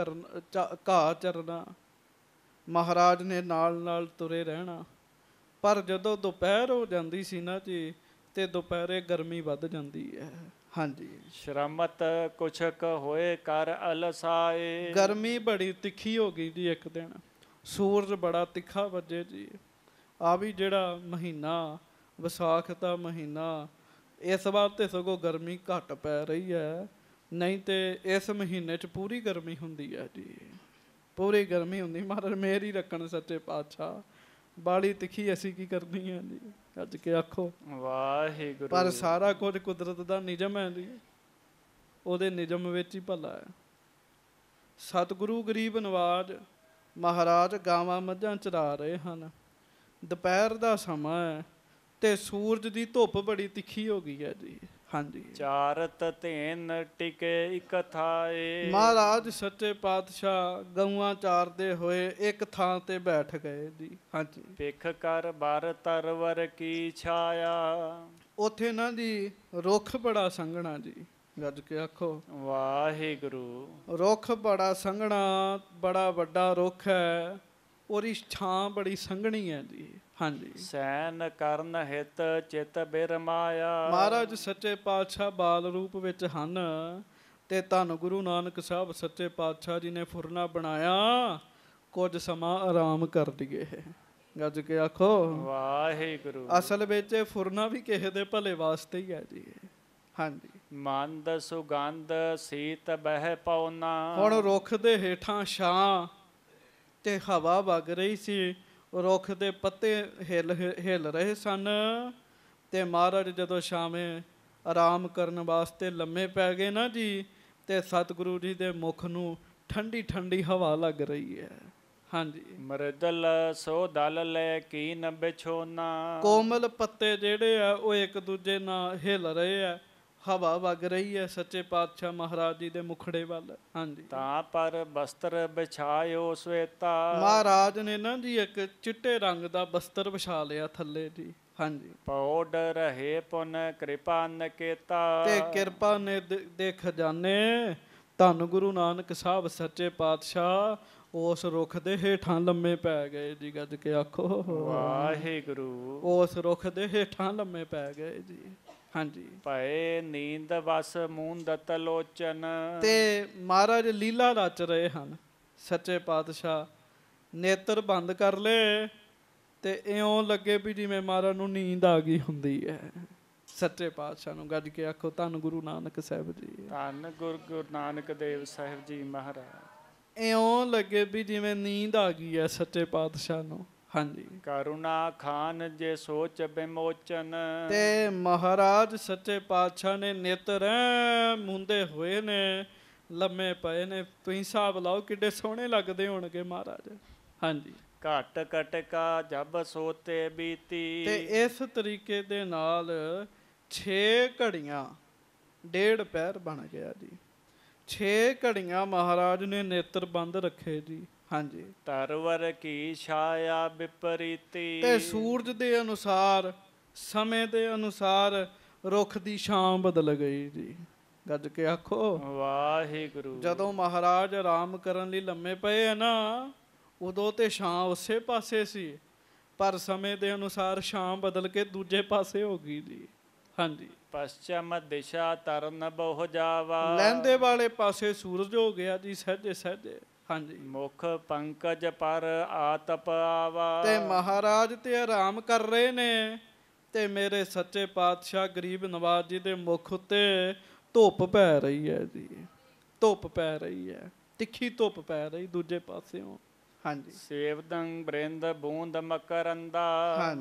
ਘਾਹ ਚਰਨਾ, ਮਹਾਰਾਜ ਨੇ ਨਾਲ ਨਾਲ ਤੁਰੇ ਰਹਿਣਾ। ਪਰ ਜਦੋਂ ਦੁਪਹਿਰ ਹੋ ਜਾਂਦੀ ਸੀ ਨਾ ਜੀ, ਤੇ ਦੁਪਹਿਰੇ ਗਰਮੀ ਵੱਧ ਜਾਂਦੀ ਹੈ। ਹਾਂਜੀ। ਸ਼ਰਮਤ ਕੁਛਕ ਹੋਏ ਕਰ ਅਲਸਾਏ। ਗਰਮੀ ਬੜੀ ਤਿੱਖੀ ਹੋ ਗਈ ਜੀ। ਇੱਕ ਦਿਨ ਸੂਰਜ ਬੜਾ ਤਿੱਖਾ ਵੱਜੇ ਜੀ। ਆ ਵੀ ਜਿਹੜਾ ਮਹੀਨਾ ਵਿਸਾਖ ਦਾ ਮਹੀਨਾ, ਇਸ ਵਾਰ ਤੇ ਸਗੋਂ ਗਰਮੀ ਘੱਟ ਪੈ ਰਹੀ ਹੈ, ਨਹੀਂ ਤੇ ਇਸ ਮਹੀਨੇ 'ਚ ਪੂਰੀ ਗਰਮੀ ਹੁੰਦੀ ਹੈ ਜੀ, ਪੂਰੀ ਗਰਮੀ ਹੁੰਦੀ। ਮਹਾਰਾਜ ਮਿਹਰ ਹੀ ਰੱਖਣ ਸੱਚੇ ਪਾਤਸ਼ਾਹ। ਬਾਲੀ ਤਿੱਖੀ ਅਸੀਂ ਕੀ ਕਰਨੀ ਹੈ ਜੀ, ਅੱਜ ਕੇ ਆਖੋ ਵਾਹਿਗੁਰੂ। ਪਰ ਸਾਰਾ ਕੁਝ ਕੁਦਰਤ ਦਾ ਨਿਯਮ ਹੈ ਜੀ, ਉਹਦੇ ਨਿਯਮ ਵਿੱਚ ਹੀ ਭਲਾ ਹੈ। ਸਤਿਗੁਰੂ ਗਰੀਬ ਨਵਾਜ ਮਹਾਰਾਜ ਗਾਵਾਂ ਮੱਝਾਂ ਚਰਾ ਰਹੇ ਹਨ। ਦੁਪਹਿਰ ਦਾ ਸਮਾਂ ਹੈ ਤੇ ਸੂਰਜ ਦੀ ਧੁੱਪ ਬੜੀ ਤਿੱਖੀ ਹੋ ਗਈ ਹੈ ਜੀ। ਹਾਂਜੀ। ਚਾਰਤ ਧੇਨ ਟਿਕੇ ਇਕ ਥਾਏ। ਮਹਾਰਾਜ ਸੱਚੇ ਪਾਤਸ਼ਾਹ ਗਊਆਂ ਚਾਰਦੇ ਹੋਏ ਇੱਕ ਥਾਂ ਤੇ ਬੈਠ ਗਏ ਜੀ। ਹਾਂਜੀ। ਭਿਖ ਕਰ ਬਰ ਤਰਵਰ ਕੀ ਛਾਇਆ। ਉੱਥੇ ਨਾ ਜੀ ਰੁੱਖ ਬੜਾ ਸੰਘਣਾ ਜੀ, ਗੱਜ ਕੇ ਆਖੋ ਵਾਹਿਗੁਰੂ। ਰੁੱਖ ਬੜਾ ਸੰਘਣਾ, ਬੜਾ ਵੱਡਾ ਰੁੱਖ ਹੈ, ਉਹਦੀ ਛਾਂ ਬੜੀ ਸੰਘਣੀ ਹੈ ਜੀ। ਹਾਂਜੀ। ਸੈਨ ਕਰਨ ਹਿਤ ਚਿਤ ਬਿਰਮਾਇਆ। ਮਹਾਰਾਜ ਸੱਚੇ ਪਾਤਸ਼ਾਹ ਬਾਲ ਰੂਪ ਵਿੱਚ ਹਨ ਤੇ ਧੰਨ ਗੁਰੂ ਨਾਨਕ ਸਾਹਿਬ ਸੱਚੇ ਪਾਤਸ਼ਾਹ ਜੀ ਨੇ ਫੁਰਨਾ ਬਣਾਇਆ, ਕੁਝ ਸਮਾਂ ਆਰਾਮ ਕਰ ਲਈਏ। ਗੱਜ ਕੇ ਆਖੋ ਵਾਹਿਗੁਰੂ। ਅਸਲ ਵਿੱਚ ਇਹ ਫੁਰਨਾ ਵੀ ਕਿਸੇ ਦੇ ਭਲੇ ਵਾਸਤੇ ਹੀ ਹੈ ਜੀ। ਹਾਂਜੀ। ਮੰਦ ਸੁਗੰਧ ਸੀਤ ਬਹਿ ਪਉਨਾ। ਹੁਣ ਰੁੱਖ ਦੇ ਹੇਠਾਂ ਛਾਂ ਤੇ ਹਵਾ ਵਗ ਰਹੀ ਸੀ, ਰੁੱਖ ਦੇ ਪੱਤੇ ਹਿੱਲ ਰਹੇ ਸਨ ਤੇ ਮਹਾਰਾਜ ਜਦੋਂ ਸ਼ਾਮੇ ਆਰਾਮ ਕਰਨ ਵਾਸਤੇ ਲੰਮੇ ਪੈ ਗਏ ਨਾ ਜੀ, ਤੇ ਸਤਿਗੁਰੂ ਜੀ ਦੇ ਮੁਖ ਨੂੰ ਠੰਡੀ ਠੰਡੀ ਹਵਾ ਲੱਗ ਰਹੀ ਹੈ। ਹਾਂਜੀ। ਮ੍ਰਿਦਲ ਸੋ ਦਲ ਲੈ ਕੀਨ ਬਿਛੋਨਾ। ਕੋਮਲ ਪੱਤੇ ਜਿਹੜੇ ਆ ਉਹ ਇੱਕ ਦੂਜੇ ਨਾਲ ਹਿੱਲ ਰਹੇ ਆ, ਹਵਾ ਵਗ ਰਹੀ ਹੈ ਸੱਚੇ ਪਾਤਸ਼ਾਹ ਮਹਾਰਾਜ ਜੀ ਦੇ ਮੁਖੜੇ ਵੱਲ। ਹਾਂਜੀ। ਤਾਂ ਪਰ ਬਸਤਰ ਵਿਛਾਇਓ ਸਵੇਤਾ। ਮਹਾਰਾਜ ਨੇ ਨਾ ਜੀ ਇੱਕ ਚਿੱਟੇ ਰੰਗ ਦਾ ਬਸਤਰ ਵਿਛਾ ਲਿਆ ਥੱਲੇ ਜੀ। ਹਾਂਜੀ। ਪੌਡ ਰਹੇ ਪੁਨ ਕਿਰਪਾ ਨਕੇਤਾ। ਤੇ ਕਿਰਪਾ ਨੇ ਦੇ ਖਜ਼ਾਨੇ ਧੰਨ ਗੁਰੂ ਨਾਨਕ ਸਾਹਿਬ ਸੱਚੇ ਪਾਤਸ਼ਾਹ ਉਸ ਰੁੱਖ ਦੇ ਹੇਠਾਂ ਲੰਮੇ ਪੈ ਗਏ ਜੀ। ਗੱਜ ਕੇ ਆਖੋ ਵਾਹਿਗੁਰੂ। ਉਸ ਰੁੱਖ ਦੇ ਹੇਠਾਂ ਲੰਮੇ ਪੈ ਗਏ ਜੀ। ਹਾਂਜੀ। ਭਏ ਨੀਂਦ ਵਸ ਮੂੰਦਤ ਲੋਚਨ। ਤੇ ਮਹਾਰਾਜ ਲੀਲਾ ਰਚ ਰਹੇ ਹਨ ਸੱਚੇ ਪਾਤਸ਼ਾਹ, ਨੇਤਰ ਬੰਦ ਕਰ ਲਏ ਤੇ ਇਉਂ ਲੱਗੇ ਵੀ ਜਿਵੇਂ ਮਹਾਰਾਜ ਨੂੰ ਨੀਂਦ ਆ ਗਈ ਹੁੰਦੀ ਹੈ। ਸੱਚੇ ਪਾਤਸ਼ਾਹ ਨੂੰ ਗੱਜ ਕੇ ਆਖੋ ਧੰਨ ਗੁਰੂ ਨਾਨਕ ਸਾਹਿਬ ਜੀ। ਧੰਨ ਗੁਰੂ ਨਾਨਕ ਦੇਵ ਸਾਹਿਬ ਜੀ ਮਹਾਰਾਜ। ਇਉਂ ਲੱਗੇ ਵੀ ਜਿਵੇਂ ਨੀਂਦ ਆ ਗਈ ਹੈ ਸੱਚੇ ਪਾਤਸ਼ਾਹ ਨੂੰ। ਹਾਂਜੀ। ਕਰੁਣਾ ਖਾਨ ਜੇ ਸੋਚ ਬਿਮੋਚਨ। ਤੇ ਮਹਾਰਾਜ ਸੱਚੇ ਪਾਤਸ਼ਾਹ ਨੇ ਨੇਤਰ ਮੁੰਦੇ ਹੋਏ ਨੇ, ਲੰਮੇ ਪਏ ਨੇ। ਤੁਸੀਂ ਹਿਸਾਬ ਲਾਓ ਕਿੱਡੇ ਸੋਹਣੇ ਲੱਗਦੇ ਹੋਣਗੇ ਮਹਾਰਾਜ। ਹਾਂਜੀ। ਘਟ ਕਟਕਾ ਜਬ ਸੋਤੇ ਬੀਤੀ। ਤੇ ਇਸ ਤਰੀਕੇ ਦੇ ਨਾਲ 6 ਘੜੀਆਂ, ਡੇਢ ਪਹਿਰ ਬਣ ਗਿਆ ਜੀ। 6 ਘੜੀਆਂ ਮਹਾਰਾਜ ਨੇ ਨੇਤਰ ਬੰਦ ਰੱਖੇ ਜੀ। ਹਾਂਜੀ। ਤਰਵਰ ਕੀ ਛਾਇਆ ਵਿਪਰੀਤੀ। ਤੇ ਸੂਰਜ ਦੇ ਅਨੁਸਾਰ, ਸਮੇਂ ਦੇ ਅਨੁਸਾਰ ਰੁੱਖ ਦੀ ਛਾਂ ਬਦਲ ਗਈ ਜੀ। ਗੱਜ ਕੇ ਆਖੋ ਵਾਹਿਗੁਰੂ। ਜਦੋਂ ਮਹਾਰਾਜ ਆਰਾਮ ਕਰਨ ਲਈ ਲੰਮੇ ਪਏ ਆ ਨਾ, ਉਦੋਂ ਤੇ ਛਾਂ ਉਸੇ ਪਾਸੇ ਸੀ, ਪਰ ਸਮੇਂ ਦੇ ਅਨੁਸਾਰ ਛਾਂ ਬਦਲ ਕੇ ਦੂਜੇ ਪਾਸੇ ਹੋ ਗਈ ਜੀ। ਹਾਂਜੀ। ਪਸ਼ਚਮ ਦਿਸ਼ਾ ਤਰਨ ਬਹੁ ਜਾਵਾ। ਲਹਿੰਦੇ ਵਾਲੇ ਪਾਸੇ ਸੂਰਜ ਹੋ ਗਿਆ ਜੀ ਸਹਿਜੇ ਸਹਿਜੇ। ਹਾਂਜੀ। ਮੁਖ ਪੰਕਜ ਪਰ ਆਤਪ ਆਵਾ। ਤੇ ਮਹਾਰਾਜ ਤੇ ਆਰਾਮ ਕਰ ਰਹੇ ਨੇ ਤੇ ਮੇਰੇ ਸੱਚੇ ਪਾਤਸ਼ਾਹ ਗਰੀਬ ਨਵਾਜ ਜੀ ਦੇ ਮੁਖ ਉੱਤੇ ਧੁੱਪ ਪੈ ਰਹੀ ਹੈ ਜੀ। ਧੁੱਪ ਪੈ ਰਹੀ ਹੈ, ਤਿੱਖੀ ਧੁੱਪ ਪੈ ਰਹੀ ਦੂਜੇ ਪਾਸਿਓਂ। ਹਾਂਜੀ। ਸੇਵਦੰ ਬ੍ਰਿੰਦ ਬੂੰਦ ਮਕਰੰਦਾ। ਹਾਂਜੀ।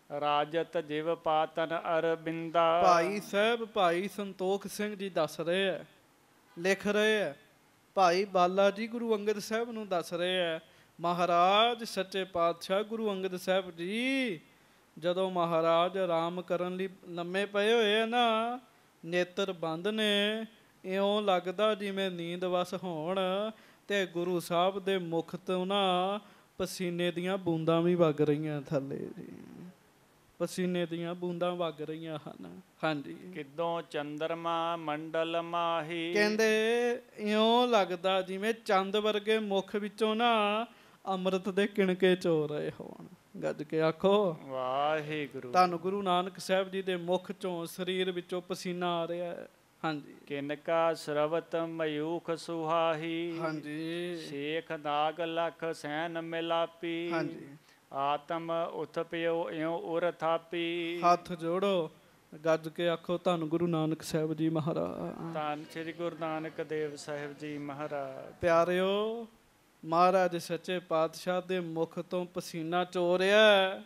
ਰਾਜਤ ਜਿਵ ਪਾਤਨ ਅਰਬਿੰਦਾ। ਭਾਈ ਸਾਹਿਬ ਭਾਈ ਸੰਤੋਖ ਸਿੰਘ ਜੀ ਦੱਸ ਰਹੇ ਹੈ, ਲਿਖ ਰਹੇ ਹੈ। ਭਾਈ ਬਾਲਾ ਜੀ ਗੁਰੂ ਅੰਗਦ ਸਾਹਿਬ ਨੂੰ ਦੱਸ ਰਹੇ ਹੈ, ਮਹਾਰਾਜ ਸੱਚੇ ਪਾਤਸ਼ਾਹ ਗੁਰੂ ਅੰਗਦ ਸਾਹਿਬ ਜੀ ਜਦੋਂ ਮਹਾਰਾਜ ਆਰਾਮ ਕਰਨ ਲਈ ਲੰਮੇ ਪਏ ਹੋਏ ਆ ਨਾ, ਨੇਤਰ ਬੰਦ ਨੇ, ਇਉਂ ਲੱਗਦਾ ਜਿਵੇਂ ਨੀਂਦ ਵਸ ਹੋਣ, ਤੇ ਗੁਰੂ ਸਾਹਿਬ ਦੇ ਮੁਖ ਤੋਂ ਨਾ ਪਸੀਨੇ ਦੀਆਂ ਬੂੰਦਾਂ ਵੀ ਵਗ ਰਹੀਆਂ ਥੱਲੇ ਜੀ, ਪਸੀਨੇ ਦੀਆਂ ਬੂੰਦਾਂ ਵਗ ਰਹੀਆਂ ਹਨ। ਹਾਂਜੀ, ਕਿਦੋਂ ਚੰਦਰਮਾ ਮੰਡਲ ਮਾਹੀ। ਕਹਿੰਦੇ ਇਉਂ ਲੱਗਦਾ ਜਿਵੇਂ ਚੰਦ ਵਰਗੇ ਮੁਖ ਵਿੱਚੋਂ ਨਾ ਅੰਮ੍ਰਿਤ ਦੇ ਕਿਣਕੇ ਚੋ ਰਹੇ ਹੋਣ। ਗੱਜ ਕੇ ਆਖੋ ਵਾਹਿਗੁਰੂ। ਧੰਨ ਗੁਰੂ ਨਾਨਕ ਸਾਹਿਬ ਜੀ ਦੇ ਮੁਖ ਚੋਂ, ਸਰੀਰ ਵਿੱਚੋਂ ਪਸੀਨਾ ਆ ਰਿਹਾ ਹੈ। ਹਾਂਜੀ, ਕਿਨਕਾ ਸਰਵਤ ਮਯੂਖ ਸੁਹਾਹੀ। ਹਾਂਜੀ, ਸ਼ੇਖ ਨਾਗ ਲਖ ਸੈਨ ਮਿਲਾਪੀ। ਹਾਂਜੀ। ਆਤਮ ਉਥ ਪਿਓ ਇਉ ਉਰ ਥਾਪੀ। ਹੱਥ ਜੋੜੋ, ਗੱਜ ਕੇ ਆਖੋ ਧੰਨ ਗੁਰੂ ਨਾਨਕ ਸਾਹਿਬ ਜੀ ਮਹਾਰਾਜ। ਧੰਨ ਸ੍ਰੀ ਗੁਰੂ ਨਾਨਕ ਦੇਵ ਸਾਹਿਬ ਜੀ ਮਹਾਰਾਜ। ਪਿਆਰਿਓ, ਮਹਾਰਾਜ ਸੱਚੇ ਪਾਤਸ਼ਾਹ ਦੇ ਮੁਖ ਤੋਂ ਪਸੀਨਾ ਚੋ ਰਿਹਾ,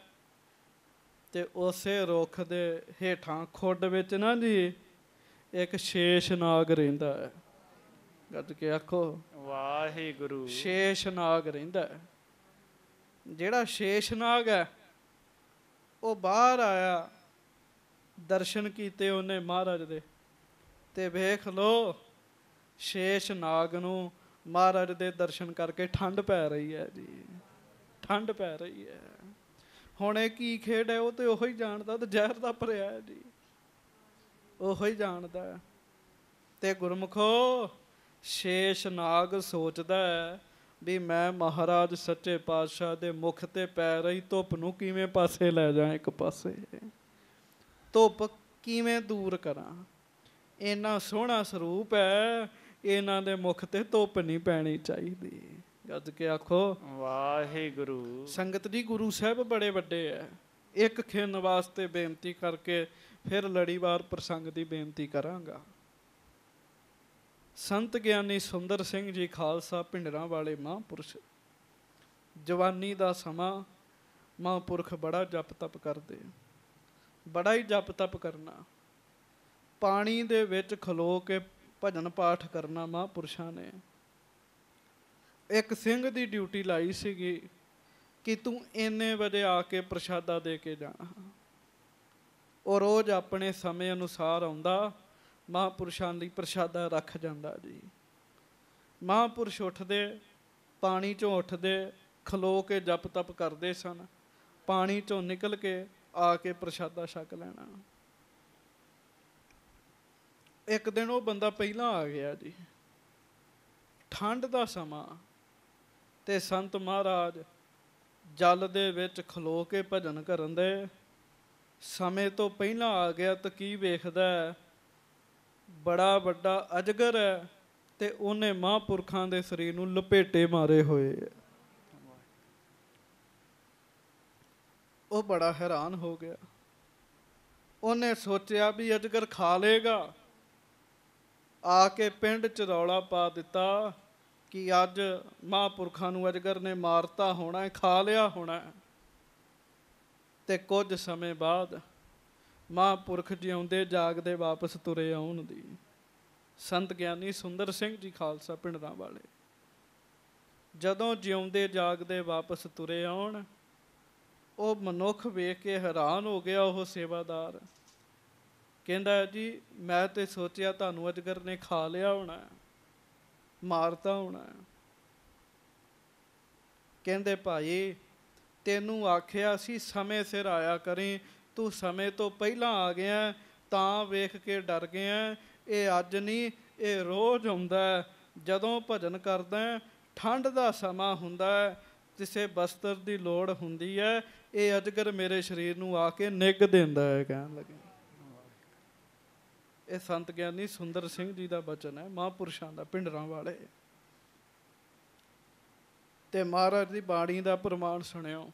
ਤੇ ਉਸੇ ਰੁੱਖ ਦੇ ਹੇਠਾਂ ਖੁੱਡ ਵਿੱਚ ਨਾ ਜੀ ਇੱਕ ਸ਼ੇਸ਼ ਨਾਗ ਰਹਿੰਦਾ ਹੈ। ਗੱਜ ਕੇ ਆਖੋ ਵਾਹਿਗੁਰੂ। ਸ਼ੇਸ਼ ਨਾਗ ਰਹਿੰਦਾ ਹੈ। ਜਿਹੜਾ ਸ਼ੇਸ਼ ਨਾਗ ਹੈ ਉਹ ਬਾਹਰ ਆਇਆ, ਦਰਸ਼ਨ ਕੀਤੇ ਉਹਨੇ ਮਹਾਰਾਜ ਦੇ, ਤੇ ਵੇਖ ਲੋ ਸ਼ੇਸ਼ ਨਾਗ ਨੂੰ ਮਹਾਰਾਜ ਦੇ ਦਰਸ਼ਨ ਕਰਕੇ ਠੰਡ ਪੈ ਰਹੀ ਹੈ ਜੀ, ਠੰਡ ਪੈ ਰਹੀ ਹੈ। ਹੁਣ ਇਹ ਕੀ ਖੇਡ ਹੈ ਉਹ ਤੇ ਉਹੀ ਜਾਣਦਾ, ਤੇ ਜ਼ਹਿਰ ਦਾ ਭਰਿਆ ਹੈ ਜੀ, ਉਹੀ ਜਾਣਦਾ। ਤੇ ਗੁਰਮੁਖੋ, ਸ਼ੇਸ਼ ਨਾਗ ਸੋਚਦਾ ਹੈ ਵੀ ਮੈਂ ਮਹਾਰਾਜ ਸੱਚੇ ਪਾਤਸ਼ਾਹ ਦੇ ਮੁਖ ਤੇ ਪੈ ਰਹੀ ਧੁੱਪ ਨੂੰ ਕਿਵੇਂ ਪਾਸੇ ਲੈ ਜਾ, ਇੱਕ ਪਾਸੇ ਧੁੱਪ ਕਿਵੇਂ ਦੂਰ ਕਰਾਂ। ਇੰਨਾ ਸੋਹਣਾ ਸਰੂਪ ਹੈ, ਇਹਨਾਂ ਦੇ ਮੁਖ ਤੇ ਧੁੱਪ ਨਹੀਂ ਪੈਣੀ ਚਾਹੀਦੀ। ਗੱਜ ਕੇ ਆਖੋ ਵਾਹਿਗੁਰੂ। ਸੰਗਤ ਜੀ, ਗੁਰੂ ਸਾਹਿਬ ਬੜੇ ਵੱਡੇ ਹੈ। ਇੱਕ ਖਿੰਨ ਵਾਸਤੇ ਬੇਨਤੀ ਕਰਕੇ ਫਿਰ ਲੜੀਵਾਰ ਪ੍ਰਸੰਗ ਦੀ ਬੇਨਤੀ ਕਰਾਂਗਾ। ਸੰਤ ਗਿਆਨੀ ਸੁੰਦਰ ਸਿੰਘ ਜੀ ਖਾਲਸਾ ਭਿੰਡਰਾਂ ਵਾਲੇ ਮਹਾਂਪੁਰਸ਼, ਜਵਾਨੀ ਦਾ ਸਮਾਂ ਮਹਾਂਪੁਰਖ ਬੜਾ ਜਪ ਤਪ ਕਰਦੇ, ਬੜਾ ਹੀ ਜਪ ਤਪ ਕਰਨਾ, ਪਾਣੀ ਦੇ ਵਿੱਚ ਖਲੋ ਕੇ ਭਜਨ ਪਾਠ ਕਰਨਾ। ਮਹਾਂਪੁਰਸ਼ਾਂ ਨੇ ਇੱਕ ਸਿੰਘ ਦੀ ਡਿਊਟੀ ਲਾਈ ਸੀਗੀ ਕਿ ਤੂੰ ਇੰਨੇ ਵਜੇ ਆ ਕੇ ਪ੍ਰਸ਼ਾਦਾ ਦੇ ਕੇ ਜਾਣਾ। ਉਹ ਰੋਜ਼ ਆਪਣੇ ਸਮੇਂ ਅਨੁਸਾਰ ਆਉਂਦਾ, ਮਹਾਂਪੁਰਸ਼ਾਂ ਲਈ ਪ੍ਰਸ਼ਾਦਾ ਰੱਖ ਜਾਂਦਾ ਜੀ। ਮਹਾਂਪੁਰਸ਼ ਉੱਠਦੇ, ਪਾਣੀ ਚੋਂ ਉੱਠਦੇ, ਖਲੋ ਕੇ ਜਪ ਤਪ ਕਰਦੇ ਸਨ, ਪਾਣੀ ਚੋਂ ਨਿਕਲ ਕੇ ਆ ਕੇ ਪ੍ਰਸ਼ਾਦਾ ਛਕ ਲੈਣਾ। ਇੱਕ ਦਿਨ ਉਹ ਬੰਦਾ ਪਹਿਲਾਂ ਆ ਗਿਆ ਜੀ, ਠੰਡ ਦਾ ਸਮਾਂ, ਤੇ ਸੰਤ ਮਹਾਰਾਜ ਜਲ ਦੇ ਵਿੱਚ ਖਲੋ ਕੇ ਭਜਨ ਕਰਨ ਦੇ ਸਮੇਂ ਤੋਂ ਪਹਿਲਾਂ ਆ ਗਿਆ। ਤਾਂ ਕੀ ਵੇਖਦਾ, ਬੜਾ ਵੱਡਾ ਅਜਗਰ ਹੈ, ਤੇ ਉਹਨੇ ਮਹਾਂਪੁਰਖਾਂ ਦੇ ਸਰੀਰ ਨੂੰ ਲਪੇਟੇ ਮਾਰੇ ਹੋਏ ਹੈ। ਉਹ ਬੜਾ ਹੈਰਾਨ ਹੋ ਗਿਆ। ਉਹਨੇ ਸੋਚਿਆ ਵੀ ਅਜਗਰ ਖਾ ਲੇਗਾ। ਆ ਕੇ ਪਿੰਡ ਚ ਰੌਲਾ ਪਾ ਦਿੱਤਾ ਕਿ ਅੱਜ ਮਹਾਂਪੁਰਖਾਂ ਨੂੰ ਅਜਗਰ ਨੇ ਮਾਰਤਾ ਹੋਣਾ, ਖਾ ਲਿਆ ਹੋਣਾ। ਤੇ ਕੁਝ ਸਮੇਂ ਬਾਅਦ ਮਹਾਂਪੁਰਖ ਜਿਉਂਦੇ ਜਾਗਦੇ ਵਾਪਸ ਤੁਰੇ ਆਉਣ ਦੀ। ਸੰਤ ਗਿਆਨੀ ਸੁੰਦਰ ਸਿੰਘ ਜੀ ਖਾਲਸਾ ਭਿੰਡਰਾਂ ਵਾਲੇ ਜਦੋਂ ਜਿਉਂਦੇ ਜਾਗਦੇ ਵਾਪਸ ਤੁਰੇ ਆਉਣ, ਉਹ ਮਨੁੱਖ ਵੇਖ ਕੇ ਹੈਰਾਨ ਹੋ ਗਿਆ। ਉਹ ਸੇਵਾਦਾਰ ਕਹਿੰਦਾ, ਜੀ ਮੈਂ ਤੇ ਸੋਚਿਆ ਤੁਹਾਨੂੰ ਅਜਗਰ ਨੇ ਖਾ ਲਿਆ ਹੋਣਾ, ਮਾਰਤਾ ਹੋਣਾ। ਕਹਿੰਦੇ, ਭਾਈ ਤੈਨੂੰ ਆਖਿਆ ਸੀ ਸਮੇਂ ਸਿਰ ਆਇਆ ਕਰੀ, ਤੂੰ ਸਮੇਂ ਤੋਂ ਪਹਿਲਾਂ ਆ ਗਿਆ ਤਾਂ ਵੇਖ ਕੇ ਡਰ ਗਿਆ। ਇਹ ਅੱਜ ਨਹੀਂ, ਇਹ ਰੋਜ਼ ਆਉਂਦਾ। ਜਦੋਂ ਭਜਨ ਕਰਦਾ, ਠੰਡ ਦਾ ਸਮਾਂ ਹੁੰਦਾ, ਕਿਸੇ ਬਸਤਰ ਦੀ ਲੋੜ ਹੁੰਦੀ ਹੈ, ਇਹ ਅਜਗਰ ਮੇਰੇ ਸਰੀਰ ਨੂੰ ਆ ਕੇ ਨਿੱਘ ਦਿੰਦਾ ਹੈ। ਕਹਿਣ ਲੱਗੇ, ਇਹ ਸੰਤ ਗਿਆਨੀ ਸੁੰਦਰ ਸਿੰਘ ਜੀ ਦਾ ਬਚਨ ਹੈ, ਮਹਾਂਪੁਰਸ਼ਾਂ ਦਾ, ਭਿੰਡਰਾਂ ਵਾਲੇ। ਤੇ ਮਹਾਰਾਜ ਦੀ ਬਾਣੀ ਦਾ ਪ੍ਰਮਾਣ ਸੁਣਿਓ,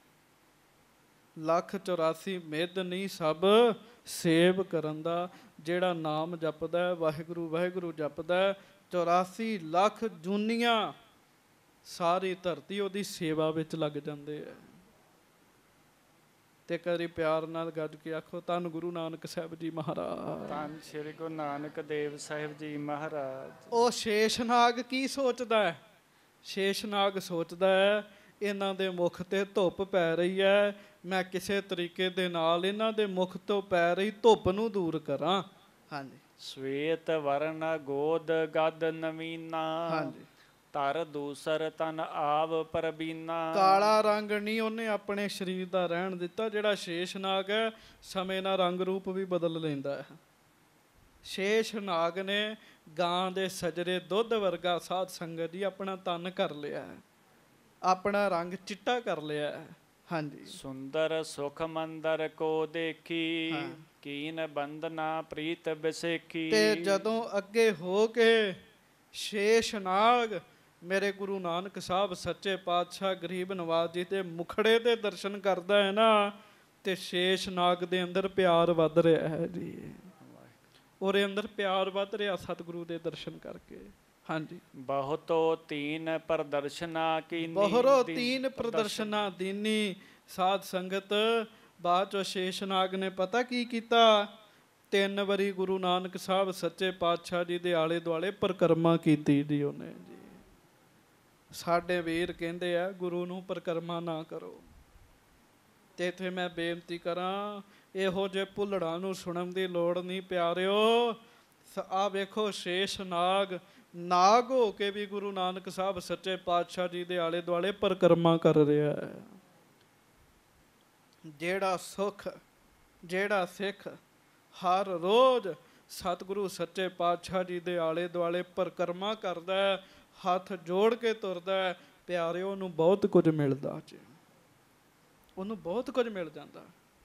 184 ਮਿੱਧ ਨਹੀਂ ਸਭ ਸੇਵ ਕਰਨ ਦਾ। ਜਿਹੜਾ ਨਾਮ ਜਪਦਾ, ਵਾਹਿਗੁਰੂ ਵਾਹਿਗੁਰੂ ਜਪਦਾ, 84 ਲੱਖ ਜੂਨੀਆਂ ਸਾਰੀ ਧਰਤੀ ਉਹਦੀ ਸੇਵਾ ਵਿੱਚ ਲੱਗ ਜਾਂਦੇ ਹੈ। ਤੇ ਕਰੀ ਪਿਆਰ ਨਾਲ ਗੱਜ ਕੇ ਆਖੋ ਧੰਨ ਗੁਰੂ ਨਾਨਕ ਸਾਹਿਬ ਜੀ ਮਹਾਰਾਜ। ਧੰਨ ਸ੍ਰੀ ਗੁਰੂ ਨਾਨਕ ਦੇਵ ਸਾਹਿਬ ਜੀ ਮਹਾਰਾਜ। ਉਹ ਸ਼ੇਸ਼ਨਾਗ ਕੀ ਸੋਚਦਾ ਹੈ? ਸ਼ੇਸ਼ਨਾਗ ਸੋਚਦਾ ਹੈ ਇਹਨਾਂ ਦੇ ਮੁਖ ਤੇ ਧੁੱਪ ਪੈ ਰਹੀ ਹੈ, ਮੈਂ ਕਿਸੇ ਤਰੀਕੇ ਦੇ ਨਾਲ ਇਹਨਾਂ ਦੇ ਮੁਖ ਤੋਂ ਪੈ ਰਹੀ ਧੁੱਪ ਨੂੰ ਦੂਰ ਕਰਾਂ। ਹਾਂਜੀ ਸਵੇਤ ਵਰਨ ਗੋਦ ਗਦ ਨਵੀਨਾ, ਹਾਂਜੀ ਧਰ ਦੂਸਰ ਤਨ ਆਵ ਪਰਬੀਨਾ। ਕਾਲਾ ਰੰਗ ਨਹੀਂ ਉਹਨੇ ਆਪਣੇ ਸਰੀਰ ਦਾ ਰਹਿਣ ਦਿੱਤਾ। ਜਿਹੜਾ ਸ਼ੇਸ਼ਨਾਗ ਹੈ ਸਮੇਂ ਨਾਲ ਰੰਗ ਰੂਪ ਵੀ ਬਦਲ ਲੈਂਦਾ ਹੈ। ਸ਼ੇਸ਼ਨਾਗ ਨੇ ਗਾਂ ਦੇ ਸਜਰੇ ਦੁੱਧ ਵਰਗਾ ਸਾਧ ਸੰਗਤ ਜੀ ਆਪਣਾ ਤਨ ਕਰ ਲਿਆ ਹੈ, ਆਪਣਾ ਰੰਗ ਚਿੱਟਾ ਕਰ ਲਿਆ ਹੈ। ਹਾਂਜੀ ਸੁੰਦਰ ਸੁਖ ਮੰਦਰ ਕੋ ਦੇਖੀ, ਹਾਂ। ਕੀਨ ਬੰਦਨਾ ਪ੍ਰੀਤ ਬਿਸੇਖੀ। ਤੇ ਜਦੋਂ ਅੱਗੇ ਹੋ ਕੇ ਸ਼ੇਸ਼ਨਾਗ ਮੇਰੇ ਗੁਰੂ ਨਾਨਕ ਸਾਹਿਬ ਸੱਚੇ ਪਾਤਸ਼ਾਹ ਗਰੀਬ ਨਵਾਜ਼ ਜੀ ਦੇ ਮੁਖੜੇ ਦੇ ਦਰਸ਼ਨ ਕਰਦਾ ਹੈ ਨਾ, ਤੇ ਸ਼ੇਸ਼ਨਾਗ ਦੇ ਅੰਦਰ ਪਿਆਰ ਵੱਧ ਰਿਹਾ ਹੈ ਜੀ। ਉਹਦੇ ਅੰਦਰ ਪਿਆਰ ਵੱਧ ਰਿਹਾ ਸਤਿਗੁਰੂ ਦੇ ਦਰਸ਼ਨ ਕਰਕੇ। ਹਾਂਜੀ ਬਹੁਤੋ ਤੀਨ ਪ੍ਰਦਰਸ਼ਨਾ ਕੀਨੀ, ਬਹੁਰੋ ਤੀਨ ਪ੍ਰਦਰਸ਼ਨਾ ਦੀਨੀ। ਸਾਧ ਸੰਗਤ ਬਾਅਦ ਚੋਂ ਸ਼ੇਸ਼ਨਾਗ ਨੇ ਪਤਾ ਕੀ ਕੀਤਾ? 3 ਵਾਰੀ ਗੁਰੂ ਨਾਨਕ ਸਾਹਿਬ ਸੱਚੇ ਪਾਤਸ਼ਾਹ ਜੀ ਦੇ ਆਲੇ ਦੁਆਲੇ ਪਰਿਕਰਮਾ ਕੀਤੀ ਜੀ ਉਹਨੇ ਜੀ। ਸਾਡੇ ਵੀਰ ਕਹਿੰਦੇ ਆ ਗੁਰੂ ਨੂੰ ਪਰਿਕਰਮਾ ਨਾ ਕਰੋ, ਤੇ ਇੱਥੇ ਮੈਂ ਬੇਨਤੀ ਕਰਾਂ ਇਹੋ ਜਿਹੇ ਭੁੱਲੜਾਂ ਨੂੰ ਸੁਣਨ ਦੀ ਲੋੜ ਨਹੀਂ ਪਿਆਰਿਓ। ਆ ਵੇਖੋ ਸ਼ੇਸ਼ਨਾਗ ਨਾਗ ਹੋ ਕੇ ਵੀ ਗੁਰੂ ਨਾਨਕ ਸਾਹਿਬ ਸੱਚੇ ਪਾਤਸ਼ਾਹ ਜੀ ਦੇ ਆਲੇ ਦੁਆਲੇ ਪਰਿਕਰਮਾ ਕਰ ਰਿਹਾ ਹੈ। ਜਿਹੜਾ ਸੁਖ ਜਿਹੜਾ ਸਿੱਖ ਹਰ ਰੋਜ਼ ਸਤਿਗੁਰੂ ਸੱਚੇ ਪਾਤਸ਼ਾਹ ਜੀ ਦੇ ਆਲੇ ਦੁਆਲੇ ਪਰਿਕਰਮਾ ਕਰਦਾ ਹੈ, ਹੱਥ ਜੋੜ ਕੇ ਤੁਰਦਾ ਹੈ, ਪਿਆਰਿਓ ਉਹਨੂੰ ਬਹੁਤ ਕੁਝ ਮਿਲਦਾ ਜੀ, ਉਹਨੂੰ ਬਹੁਤ ਕੁਝ ਮਿਲ ਜਾਂਦਾ।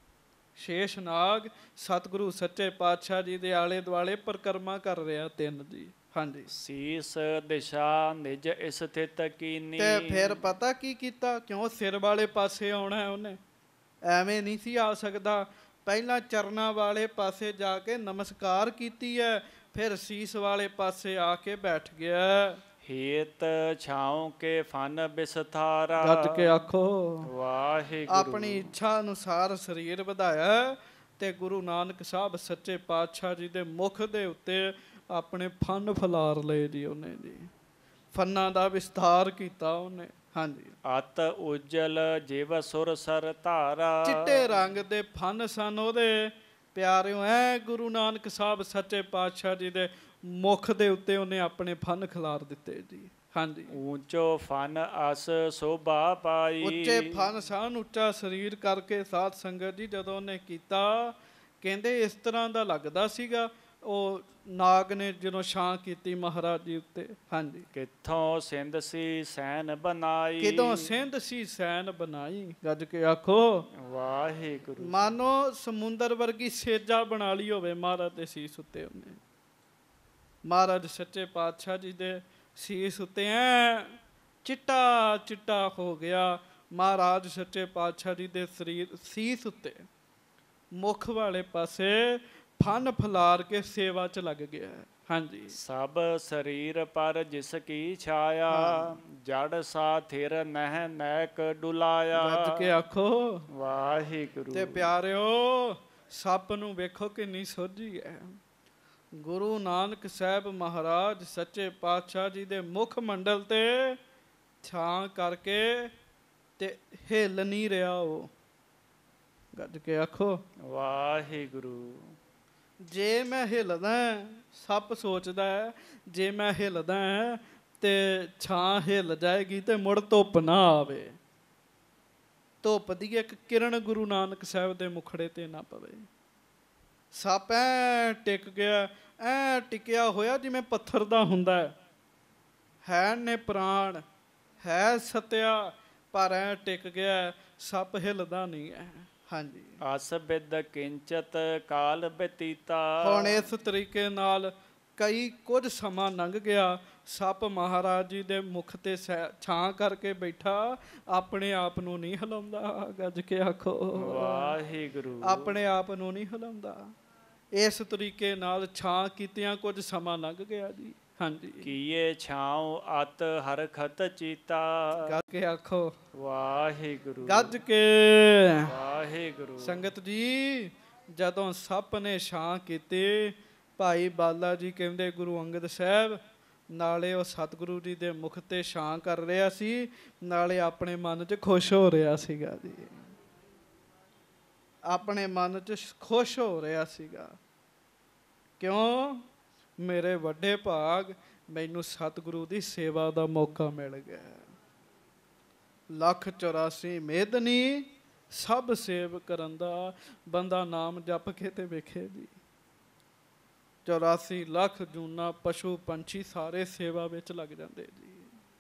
ਸ਼ੇਸ਼ਨਾਗ ਸਤਿਗੁਰੂ ਸੱਚੇ ਪਾਤਸ਼ਾਹ ਜੀ ਦੇ ਆਲੇ ਦੁਆਲੇ ਪਰਿਕਰਮਾ ਕਰ ਰਿਹਾ 3 ਜੀ। ਹਾਂਜੀ ਸੀਸ ਦਿਸ਼ਾ ਨਿਜ ਸਥਿਤ ਕੀਨੀ। ਤੇ ਫਿਰ ਪਤਾ ਕੀ ਕੀਤਾ? ਕਿਉਂ ਸਿਰ ਵਾਲੇ ਪਾਸੇ ਆਉਣਾ ਹੈ ਉਹਨੇ, ਐਵੇਂ ਨਹੀਂ ਸੀ ਆ ਸਕਦਾ। ਪਹਿਲਾਂ ਚਰਨਾਂ ਵਾਲੇ ਪਾਸੇ ਜਾ ਕੇ ਨਮਸਕਾਰ ਕੀਤੀ ਹੈ, ਫਿਰ ਸੀਸ ਵਾਲੇ ਪਾਸੇ ਆ ਕੇ ਬੈਠ ਗਿਆ। ਹੇਤ ਛਾਉ ਕੇ ਫਨ ਬਿਸਥਾਰਾ। ਗੱਜ ਕੇ ਆਖੋ ਵਾਹਿਗੁਰੂ। ਆਪਣੀ ਇੱਛਾ ਅਨੁਸਾਰ ਸਰੀਰ ਵਧਾਇਆ ਤੇ ਗੁਰੂ ਨਾਨਕ ਸਾਹਿਬ ਸੱਚੇ ਪਾਤਸ਼ਾਹ ਜੀ ਦੇ ਮੁਖ ਦੇ ਉੱਤੇ ਆਪਣੇ ਫਨ ਫਲਾਰ ਲਏ ਜੀ ਉਹਨੇ ਜੀ। ਫਨਾਂ ਦਾ ਵਿਸਥਾਰ ਕੀਤਾ ਉਹਨੇ। ਹਾਂਜੀ ਅਤ ਉਜਲ ਜਿਵ ਸੁਰ ਸਰ ਧਾਰਾ। ਚਿੱਟੇ ਰੰਗ ਦੇ ਫਨ ਸਨ ਉਹਦੇ ਪਿਆਰਿਓ। ਐ ਗੁਰੂ ਨਾਨਕ ਸਾਹਿਬ ਸੱਚੇ ਪਾਤਸ਼ਾਹ ਜੀ ਦੇ ਮੁਖ ਦੇ ਉੱਤੇ ਉਹਨੇ ਆਪਣੇ ਫਨ ਖਿਲਾਰ ਦਿੱਤੇ ਜੀ। ਹਾਂਜੀ ਉੱਚੋ ਫਨ ਅਸ ਸੋਭਾ ਪਾਈ। ਉੱਚੇ ਫਨ ਸਨ, ਉੱਚਾ ਸਰੀਰ ਕਰਕੇ ਸਾਧ ਸੰਗਤ ਜੀ ਜਦੋਂ ਉਹਨੇ ਕੀਤਾ, ਕਹਿੰਦੇ ਇਸ ਤਰ੍ਹਾਂ ਦਾ ਲੱਗਦਾ ਸੀਗਾ ਉਹ ਨਾਗ ਨੇ ਜਦੋਂ ਛਾਂ ਕੀਤੀ ਮਹਾਰਾਜ ਜੀ ਉੱਤੇ। ਹਾਂਜੀ ਕਿੱਥੋਂ ਸਿੰਧ ਸੀ ਸੈਨ ਬਣਾਈ। ਕਿਦੋਂ ਸਿੰਧ ਸੀ ਸੈਨ ਬਣਾਈ। ਗੱਜ ਕੇ ਆਖੋ ਵਾਹਿਗੁਰੂ। ਮਾਨੋ ਸਮੁੰਦਰ ਵਰਗੀ ਸੇਜਾ ਬਣਾ ਲਈ ਹੋਵੇ ਮਹਾਰਾਜ ਦੇ ਸੀਸ ਉੱਤੇ ਉਹਨੇ। ਮਹਾਰਾਜ ਸੱਚੇ ਪਾਤਸ਼ਾਹ ਜੀ ਦੇ ਸੀਸ ਉੱਤੇ ਐ ਚਿੱਟਾ ਚਿੱਟਾ ਹੋ ਗਿਆ। ਮਹਾਰਾਜ ਸੱਚੇ ਪਾਤਸ਼ਾਹ ਜੀ ਦੇ ਸਰੀਰ ਸੀਸ ਉੱਤੇ ਮੁਖ ਵਾਲੇ ਪਾਸੇ ਫਨ ਫਲਾਰ ਕੇ ਸੇਵਾ 'ਚ ਲੱਗ ਗਿਆ। ਹਾਂਜੀ ਸਭ ਸਰੀਰ ਪਰ ਜਿਸ ਕੀ ਛਾਇਆ। ਜੜ ਸਾ ਥਿਰ ਨਹਿ ਨੈਕ ਡੁਲਾਇਆ। ਗੱਜ ਕੇ ਆਖੋ ਵਾਹਿਗੁਰੂ। ਤੇ ਪਿਆਰਿਓ ਸੱਪ ਨੂੰ ਵੇਖੋ ਕਿੰਨੀ ਸੋਝੀ ਹੈ। ਗੁਰੂ ਨਾਨਕ ਸਾਹਿਬ ਮਹਾਰਾਜ ਸੱਚੇ ਪਾਤਸ਼ਾਹ ਜੀ ਦੇ ਮੁਖ ਮੰਡਲ ਤੇ ਛਾਂ ਕਰਕੇ ਤੇ ਹਿੱਲ ਨਹੀਂ ਰਿਹਾ ਉਹ। ਗੱਜ ਕੇ ਆਖੋ ਵਾਹਿਗੁਰੂ। ਜੇ ਮੈਂ ਹਿੱਲਦਾ, ਸੱਪ ਸੋਚਦਾ ਹੈ ਜੇ ਮੈਂ ਹਿੱਲਦਾ ਤੇ ਛਾਂ ਹਿੱਲ ਜਾਏਗੀ ਤੇ ਮੁੜ ਧੁੱਪ ਨਾ ਆਵੇ। ਧੁੱਪ ਦੀ ਇੱਕ ਕਿਰਨ ਗੁਰੂ ਨਾਨਕ ਸਾਹਿਬ ਦੇ ਮੁਖੜੇ ਤੇ ਨਾ ਪਵੇ। ਸੱਪ ਐ ਟਿਕ ਗਿਆ, ਐ ਟਿਕਿਆ ਹੋਇਆ ਜਿਵੇਂ ਪੱਥਰ ਦਾ ਹੁੰਦਾ ਹੈ ਨੇ ਪ੍ਰਾਣ, ਹੈ ਸਤਿਆ, ਪਰ ਐ ਟਿਕ ਗਿਆ। ਸੱਪ ਹਿੱਲਦਾ ਨਹੀਂ ਹੈ। ਹਾਂਜੀ ਅਸ ਬਿਦ ਕਿੰਚਤ ਕਾਲ ਬਤੀਤਾ। ਹੁਣ ਇਸ ਤਰੀਕੇ ਨਾਲ ਕੁਝ ਸਮਾਂ ਲੰਘ ਗਿਆ। ਸੱਪ ਮਹਾਰਾਜ ਜੀ ਦੇ ਮੁਖ ਤੇ ਛਾਂ ਕਰਕੇ ਬੈਠਾ, ਆਪਣੇ ਆਪ ਨੂੰ ਨਹੀਂ ਹਿਲਾਉਂਦਾ। ਗੱਜ ਕੇ ਆਖੋ ਵਾਹਿਗੁਰੂ। ਆਪਣੇ ਆਪ ਨੂੰ ਨਹੀਂ ਹਿਲਾਉਂਦਾ। ਇਸ ਤਰੀਕੇ ਨਾਲ ਛਾਂ ਕੀਤਿਆਂ ਕੁਝ ਸਮਾਂ ਲੰਘ ਗਿਆ ਜੀ। ਹਾਂਜੀ ਕੀਏ ਛਾਉ ਅਤ ਹਰਖਤ ਚੀਤਾ। ਗੱਜ ਕੇ ਆਖੋ ਵਾਹਿਗੁਰੂ ਗੱਜ ਕੇ। ਵਾਹਿਗੁਰੂ। ਸੰਗਤ ਜੀ ਜਦੋਂ ਸੱਪ ਨੇ ਛਾਂ ਕੀਤੀ, ਭਾਈ ਬਾਲਾ ਜੀ ਕਹਿੰਦੇ ਗੁਰੂ ਅੰਗਦ ਸਾਹਿਬ ਨਾਲੇ ਉਹ ਸਤਿਗੁਰੂ ਜੀ ਦੇ ਮੁਖ ਤੇ ਛਾਂ ਕਰ ਰਿਹਾ ਸੀ, ਨਾਲੇ ਆਪਣੇ ਮਨ 'ਚ ਖੁਸ਼ ਹੋ ਰਿਹਾ ਸੀਗਾ ਜੀ। ਆਪਣੇ ਮਨ 'ਚ ਖੁਸ਼ ਹੋ ਰਿਹਾ ਸੀਗਾ। ਕਿਉਂ? ਮੇਰੇ ਵੱਡੇ ਭਾਗ, ਮੈਨੂੰ ਸਤਿਗੁਰੂ ਦੀ ਸੇਵਾ ਦਾ ਮੌਕਾ ਮਿਲ ਗਿਆ। 184 ਮੇਦਨੀ ਸਭ ਸੇਵ ਕਰਨ ਦਾ, ਬੰਦਾ ਨਾਮ ਜਪ ਕੇ ਤੇ ਵੇਖੇ ਜੀ। 84 ਲੱਖ ਜੂਨਾ ਪਸ਼ੂ ਪੰਛੀ ਸਾਰੇ ਸੇਵਾ ਵਿੱਚ ਲੱਗ ਜਾਂਦੇ ਜੀ,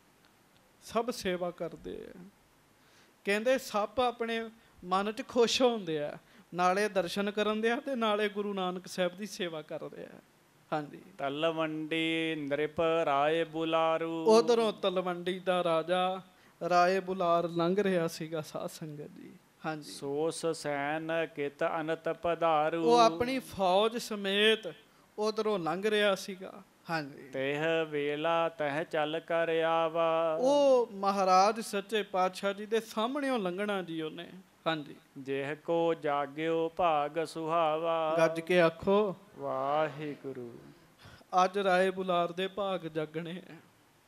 ਸਭ ਸੇਵਾ ਕਰਦੇ ਆ। ਕਹਿੰਦੇ ਸੱਪ ਆਪਣੇ ਮਨ 'ਚ ਖੁਸ਼ ਹੁੰਦੇ ਆ, ਨਾਲੇ ਦਰਸ਼ਨ ਕਰਨ ਦੇ ਆ ਤੇ ਨਾਲੇ ਗੁਰੂ ਨਾਨਕ ਸਾਹਿਬ ਦੀ ਸੇਵਾ ਕਰਦੇ ਆ। ਹਾਂਜੀ। ਤਲਵੰਡੀ ਨ੍ਰਿਪ ਰਾਏ ਬੁਲਾਰੂ। ਉਧਰੋਂ ਤਲਵੰਡੀ ਦਾ ਰਾਜਾ ਰਾਏ ਬੁਲਾਰ ਲੰਘ ਰਿਹਾ ਸੀਗਾ ਸਾਧ ਸੰਗਤ ਜੀ। ਹਾਂਜੀ। ਸੋਸ ਸੈਨ ਕਿਤ ਅਨਤ ਪਧਾਰੂ। ਉਹ ਆਪਣੀ ਫੌਜ ਸਮੇਤ ਉਧਰੋਂ ਲੰਘ ਰਿਹਾ ਸੀਗਾ। ਹਾਂਜੀ। ਤeh ਵੇਲਾ ਤਹ ਚੱਲ ਕਰ ਆਵਾ। ਉਹ ਮਹਾਰਾਜ ਸੱਚੇ ਪਾਤਸ਼ਾਹ ਜੀ ਦੇ ਸਾਹਮਣਿਓਂ ਲੰਘਣਾ ਜੀ ਉਹਨੇ। ਹਾਂਜੀ। ਜਿਹ ਕੋ ਜਾਗਿਓ ਭਾਗ ਸੁਹਾਵਾ। ਗੱਜ ਕੇ ਆਖੋ ਵਾਹਿਗੁਰੂ। ਅੱਜ ਰਾਏ ਬੁਲਾਰ ਦੇ ਭਾਗ ਜਾਗਣੇ ਆ।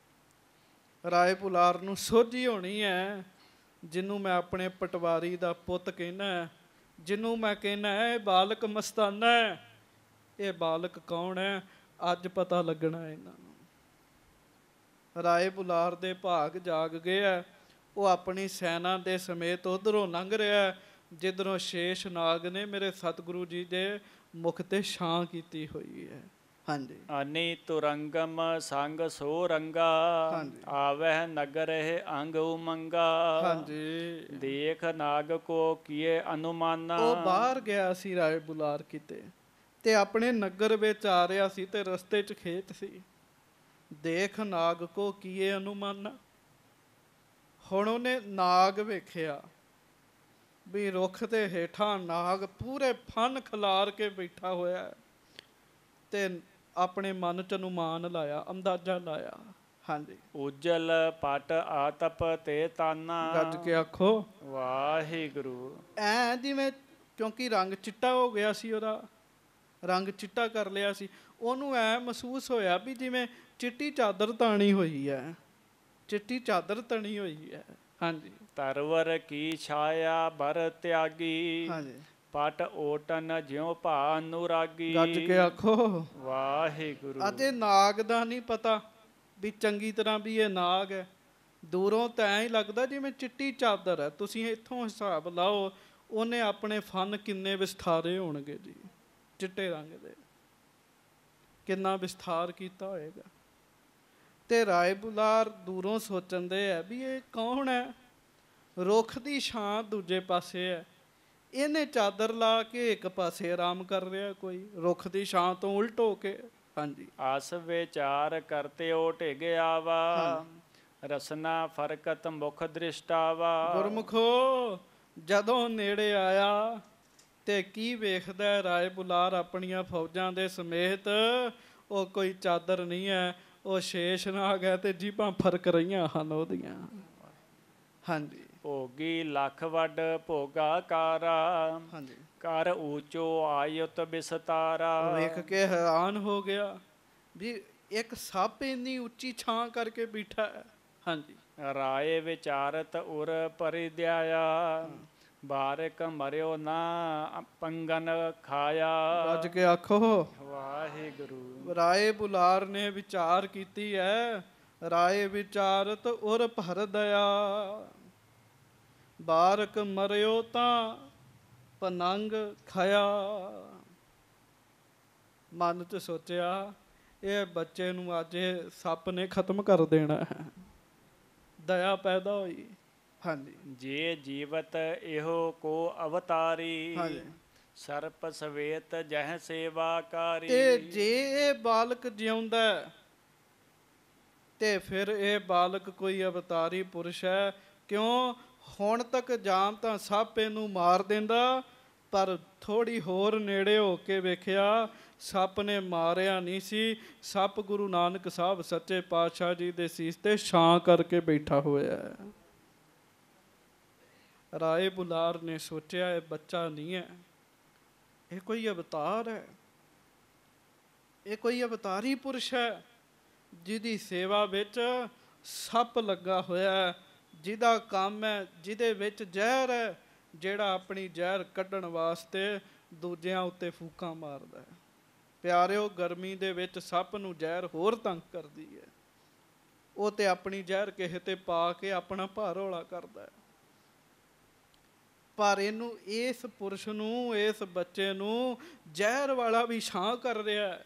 ਰਾਏ ਬੁਲਾਰ ਨੂੰ ਸੋਝੀ ਹੋਣੀ ਹੈ, ਜਿਹਨੂੰ ਮੈਂ ਆਪਣੇ ਪਟਵਾਰੀ ਦਾ ਪੁੱਤ ਕਹਿਣਾ, ਜਿਹਨੂੰ ਮੈਂ ਕਹਿਣਾ ਇਹ ਬਾਲਕ ਮਸਤਾਨਾ ਹੈ। ਇਹ ਬਾਲਕ ਕੌਣ ਹੈ? ਅੱਜ ਪਤਾ ਲੱਗਣਾ ਇਹਨਾਂ ਨੂੰ। ਰਾਏ ਬੁਲਾਰ ਦੇ ਭਾਗ ਜਾਗ ਗਏ ਆ। ਉਹ ਆਪਣੀ ਸੈਨਾ ਦੇ ਸਮੇਤ ਉਧਰੋਂ ਲੰਘ ਰਿਹਾ, ਜਿੱਧਰੋਂ ਸ਼ੇਸ਼ ਨਾਗ ਨੇ ਮੇਰੇ ਸਤਿਗੁਰੂ ਜੀ ਦੇ ਮੁਖ ਤੇ ਛਾਂ ਕੀਤੀ ਹੋਈ ਹੈ। ਹਾਂਜੀ। ਅਨੀ ਤੁਰੰਗਮ ਸੰਗ ਸੋ ਰੰਗਾ। ਆਵਹਿ ਨਗਰ ਅੰਗ ਉਮੰਗਾ। ਹਾਂਜੀ। ਦੇਖ ਨਾਗ ਕੋ ਕੀਏ ਅਨੁਮਾਨਾ। ਉਹ ਬਾਹਰ ਗਿਆ ਸੀ ਰਾਏ ਬੁਲਾਰ ਕਿਤੇ, ਤੇ ਆਪਣੇ ਨਗਰ ਵਿੱਚ ਆ ਰਿਹਾ ਸੀ ਤੇ ਰਸਤੇ 'ਚ ਖੇਤ ਸੀ। ਦੇਖ ਨਾਗ ਕੋ ਕੀਏ ਅਨੁਮਾਨਾ। ਹੁਣ ਉਹਨੇ ਨਾਗ ਵੇਖਿਆ ਵੀ ਰੁੱਖ ਦੇ ਹੇਠਾਂ ਨਾਗ ਪੂਰੇ ਫਨ ਖਿਲਾਰ ਕੇ ਬੈਠਾ ਹੋਇਆ, ਤੇ ਆਪਣੇ ਮਨ 'ਚ ਅਨੁਮਾਨ ਲਾਇਆ, ਅੰਦਾਜ਼ਾ ਲਾਇਆ। ਹਾਂਜੀ। ਉਜਲ ਪਟ ਆਤਪ ਤੇ ਤਾਨਾ। ਗੱਜ ਕੇ ਆਖੋ ਵਾਹਿਗੁਰੂ। ਐ ਜਿਵੇਂ, ਕਿਉਂਕਿ ਰੰਗ ਚਿੱਟਾ ਹੋ ਗਿਆ ਸੀ, ਉਹਦਾ ਰੰਗ ਚਿੱਟਾ ਕਰ ਲਿਆ ਸੀ, ਉਹਨੂੰ ਐ ਮਹਿਸੂਸ ਹੋਇਆ ਵੀ ਜਿਵੇਂ ਚਿੱਟੀ ਚਾਦਰ ਤਾਣੀ ਹੋਈ ਹੈ, ਚਿੱਟੀ ਚਾਦਰ ਤਣੀ ਹੋਈ ਹੈ। ਹਾਂਜੀ। ਤਰਵਰ ਕੀ ਛਾਇਆ ਬਰ ਤਿਆਗੀ। ਹਾਂਜੀ। ਪਟ ਓਟਨ ਜਿਉ ਭਾ ਅਨੁਰਾਗੀ। ਗੱਜ ਕੇ ਆਖੋ ਵਾਹਿਗੁਰੂ। ਅਤੇ ਨਾਗ ਦਾ ਨਹੀਂ ਪਤਾ ਵੀ ਚੰਗੀ ਤਰ੍ਹਾਂ ਵੀ ਇਹ ਨਾਗ ਹੈ, ਦੂਰੋਂ ਤਾਂ ਐਂ ਹੀ ਲੱਗਦਾ ਜਿਵੇਂ ਚਿੱਟੀ ਚਾਦਰ ਹੈ। ਤੁਸੀਂ ਇੱਥੋਂ ਹਿਸਾਬ ਲਾਓ ਉਹਨੇ ਆਪਣੇ ਫਨ ਕਿੰਨੇ ਵਿਸਥਾਰੇ ਹੋਣਗੇ ਜੀ, ਚਿੱਟੇ ਰੰਗ ਦੇ ਕਿੰਨਾ ਵਿਸਥਾਰ ਕੀਤਾ ਹੋਏਗਾ। ਤੇ ਰਾਏ ਬੁਲਾਰ ਦੂਰੋਂ ਸੋਚਣ ਦੇ ਹੈ ਵੀ ਇਹ ਕੌਣ ਹੈ? ਰੁੱਖ ਦੀ ਛਾਂ ਦੂਜੇ ਪਾਸੇ ਹੈ, ਇਹਨੇ ਚਾਦਰ ਲਾ ਕੇ ਇੱਕ ਪਾਸੇ ਆਰਾਮ ਕਰ ਰਿਹਾ, ਕੋਈ ਰੁੱਖ ਦੀ ਛਾਂ ਤੋਂ ਉਲਟ ਹੋ ਕੇ। ਹਾਂਜੀ। ਆਸ ਵਿਚਾਰ ਕਰਤੇ ਓ ਢਿਗ ਆਵਾ। ਰਸਨਾ ਫਰਕਤ ਮੁਖ ਦ੍ਰਿਸ਼ਟਾਵਾ। ਗੁਰਮੁਖੋ ਜਦੋਂ ਨੇੜੇ ਆਇਆ ਤੇ ਕੀ ਵੇਖਦਾ ਰਾਏ ਬੁਲਾਰ ਆਪਣੀਆਂ ਫੌਜਾਂ ਦੇ ਸਮੇਤ? ਉਹ ਕੋਈ ਚਾਦਰ ਨਹੀਂ ਹੈ, ਉਹ ਸ਼ੇਸ਼ ਨਾਗ ਹੈ ਤੇ ਜੀਭਾਂ ਫਰਕ ਰਹੀਆਂ ਹਨ ਉਹਦੀਆਂ। ਹਾਂਜੀ। ਭੋਗੀ ਲੱਖ ਵੱਡ ਭੋਗਾ ਕਾਰਾ। ਹਾਂਜੀ। ਕਰ ਊਚੋ ਆਯੁਤ ਬਿਸਤਾਰਾ। ਵੇਖ ਕੇ ਹੈਰਾਨ ਹੋ ਗਿਆ ਵੀ ਇੱਕ ਸੱਪ ਇੰਨੀ ਉੱਚੀ ਛਾਂ ਕਰਕੇ ਬੈਠਾ ਹੈ। ਹਾਂਜੀ। ਰਾਏ ਵਿਚਾਰਤ ਉਰ ਪਰਿਦਿਆਇਆ। ਬਾਰਿਕ ਮਰਿਓ ਨਾ ਪੰਗਨ ਖਾਇਆ। ਗੱਜ ਕੇ ਆਖੋ ਵਾਹਿਗੁਰੂ। ਰਾਏ ਬੁਲਾਰ ਨੇ ਵਿਚਾਰ ਕੀਤੀ ਹੈ। ਰਾਏ ਵਿਚਾਰਤ ਉਰ ਭਰ ਦਇਆ। ਬਾਰਕ ਮਰਿਓ ਤਾਂ ਪਨੰਗ ਖਾਇਆ। ਮਨ 'ਚ ਸੋਚਿਆ ਇਹ ਬੱਚੇ ਨੂੰ ਅੱਜ ਇਹ ਸੱਪ ਨੇ ਖਤਮ ਕਰ ਦੇਣਾ ਹੈ। ਦਇਆ ਪੈਦਾ ਹੋਈ। ਹਾਂਜੀ। ਜੇ ਜੀਵਤ ਇਹੋ ਕੋ ਅਵਤਾਰੀ। ਹਾਂਜੀ। ਸਰਪ ਸਵੇਤ ਜਹ ਸੇਵਾਕਾਰੀ। ਤੇ ਜੇ ਇਹ ਬਾਲਕ ਜਿਉਂਦਾ ਤੇ ਫਿਰ ਇਹ ਬਾਲਕ ਕੋਈ ਅਵਤਾਰੀ ਪੁਰਸ਼ ਹੈ। ਕਿਉਂ? ਹੁਣ ਤੱਕ ਜਾਂ ਤਾਂ ਸੱਪ ਇਹਨੂੰ ਮਾਰ ਦਿੰਦਾ, ਪਰ ਥੋੜੀ ਹੋਰ ਨੇੜੇ ਹੋ ਕੇ ਵੇਖਿਆ ਸੱਪ ਨੇ ਮਾਰਿਆ ਨਹੀਂ ਸੀ, ਸੱਪ ਗੁਰੂ ਨਾਨਕ ਸਾਹਿਬ ਸੱਚੇ ਪਾਤਸ਼ਾਹ ਜੀ ਦੇ ਸੀਸ ਤੇ ਛਾਂ ਕਰਕੇ ਬੈਠਾ ਹੋਇਆ ਹੈ। ਰਾਏ ਬੁਲਾਰ ਨੇ ਸੋਚਿਆ ਇਹ ਬੱਚਾ ਨਹੀਂ ਹੈ, ਇਹ ਕੋਈ ਅਵਤਾਰ ਹੈ, ਇਹ ਕੋਈ ਅਵਤਾਰੀ ਪੁਰਸ਼ ਹੈ ਜਿਹਦੀ ਸੇਵਾ ਵਿੱਚ ਸੱਪ ਲੱਗਾ ਹੋਇਆ ਹੈ, ਜਿਹਦਾ ਕੰਮ ਹੈ, ਜਿਹਦੇ ਵਿੱਚ ਜ਼ਹਿਰ ਹੈ, ਜਿਹੜਾ ਆਪਣੀ ਜ਼ਹਿਰ ਕੱਢਣ ਵਾਸਤੇ ਦੂਜਿਆਂ ਉੱਤੇ ਫੂਕਾਂ ਮਾਰਦਾ ਹੈ। ਪਿਆਰਿਓ, ਗਰਮੀ ਦੇ ਵਿੱਚ ਸੱਪ ਨੂੰ ਜ਼ਹਿਰ ਹੋਰ ਤੰਗ ਕਰਦੀ ਹੈ, ਉਹ ਤੇ ਆਪਣੀ ਜ਼ਹਿਰ ਕਿਸੇ ਤੇ ਪਾ ਕੇ ਆਪਣਾ ਭਾਰ ਹੌਲਾ ਕਰਦਾ ਹੈ। ਪਰ ਇਹਨੂੰ, ਇਸ ਪੁਰਸ਼ ਨੂੰ, ਇਸ ਬੱਚੇ ਨੂੰ ਜ਼ਹਿਰ ਵਾਲਾ ਵੀ ਛਾਂ ਕਰ ਰਿਹਾ ਹੈ।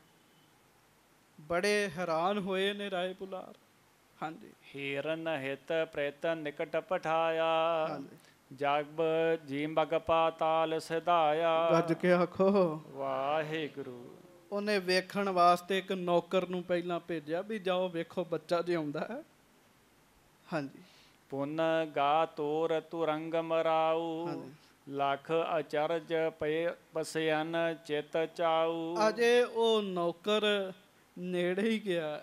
ਬੜੇ ਹੈਰਾਨ ਹੋਏ ਨੇ ਰਾਏ ਬੁਲਾਰ। ਹਾਂਜੀ। ਹੀਰਨ ਹਿਤ ਪ੍ਰੇਤ ਨਿਕਟ ਪਠਾਇਆ, ਹਾਂਜੀ। ਜਗ ਜੀਮ ਬਗ ਪਾਤਾਲ ਸਿਧਾਇਆ। ਗੱਜ ਕੇ ਆਖੋ ਵਾਹਿਗੁਰੂ। ਉਹਨੇ ਵੇਖਣ ਵਾਸਤੇ ਇੱਕ ਨੌਕਰ ਨੂੰ ਪਹਿਲਾਂ ਭੇਜਿਆ ਵੀ ਜਾਓ ਵੇਖੋ ਬੱਚਾ ਜਿਉਂਦਾ ਹੈ। ਹਾਂਜੀ। ਪੁਨ ਗਾ ਤੋਰ ਤੁਰੰਗ ਮਰਾਉ, ਹਾਂਜੀ। ਲੱਖ ਅਚਰਜ ਪਏ ਪਸਿਆਨ ਚਿਤ ਚਾਉ। ਅਜੇ ਉਹ ਨੌਕਰ ਨੇੜੇ ਹੀ ਗਿਆ,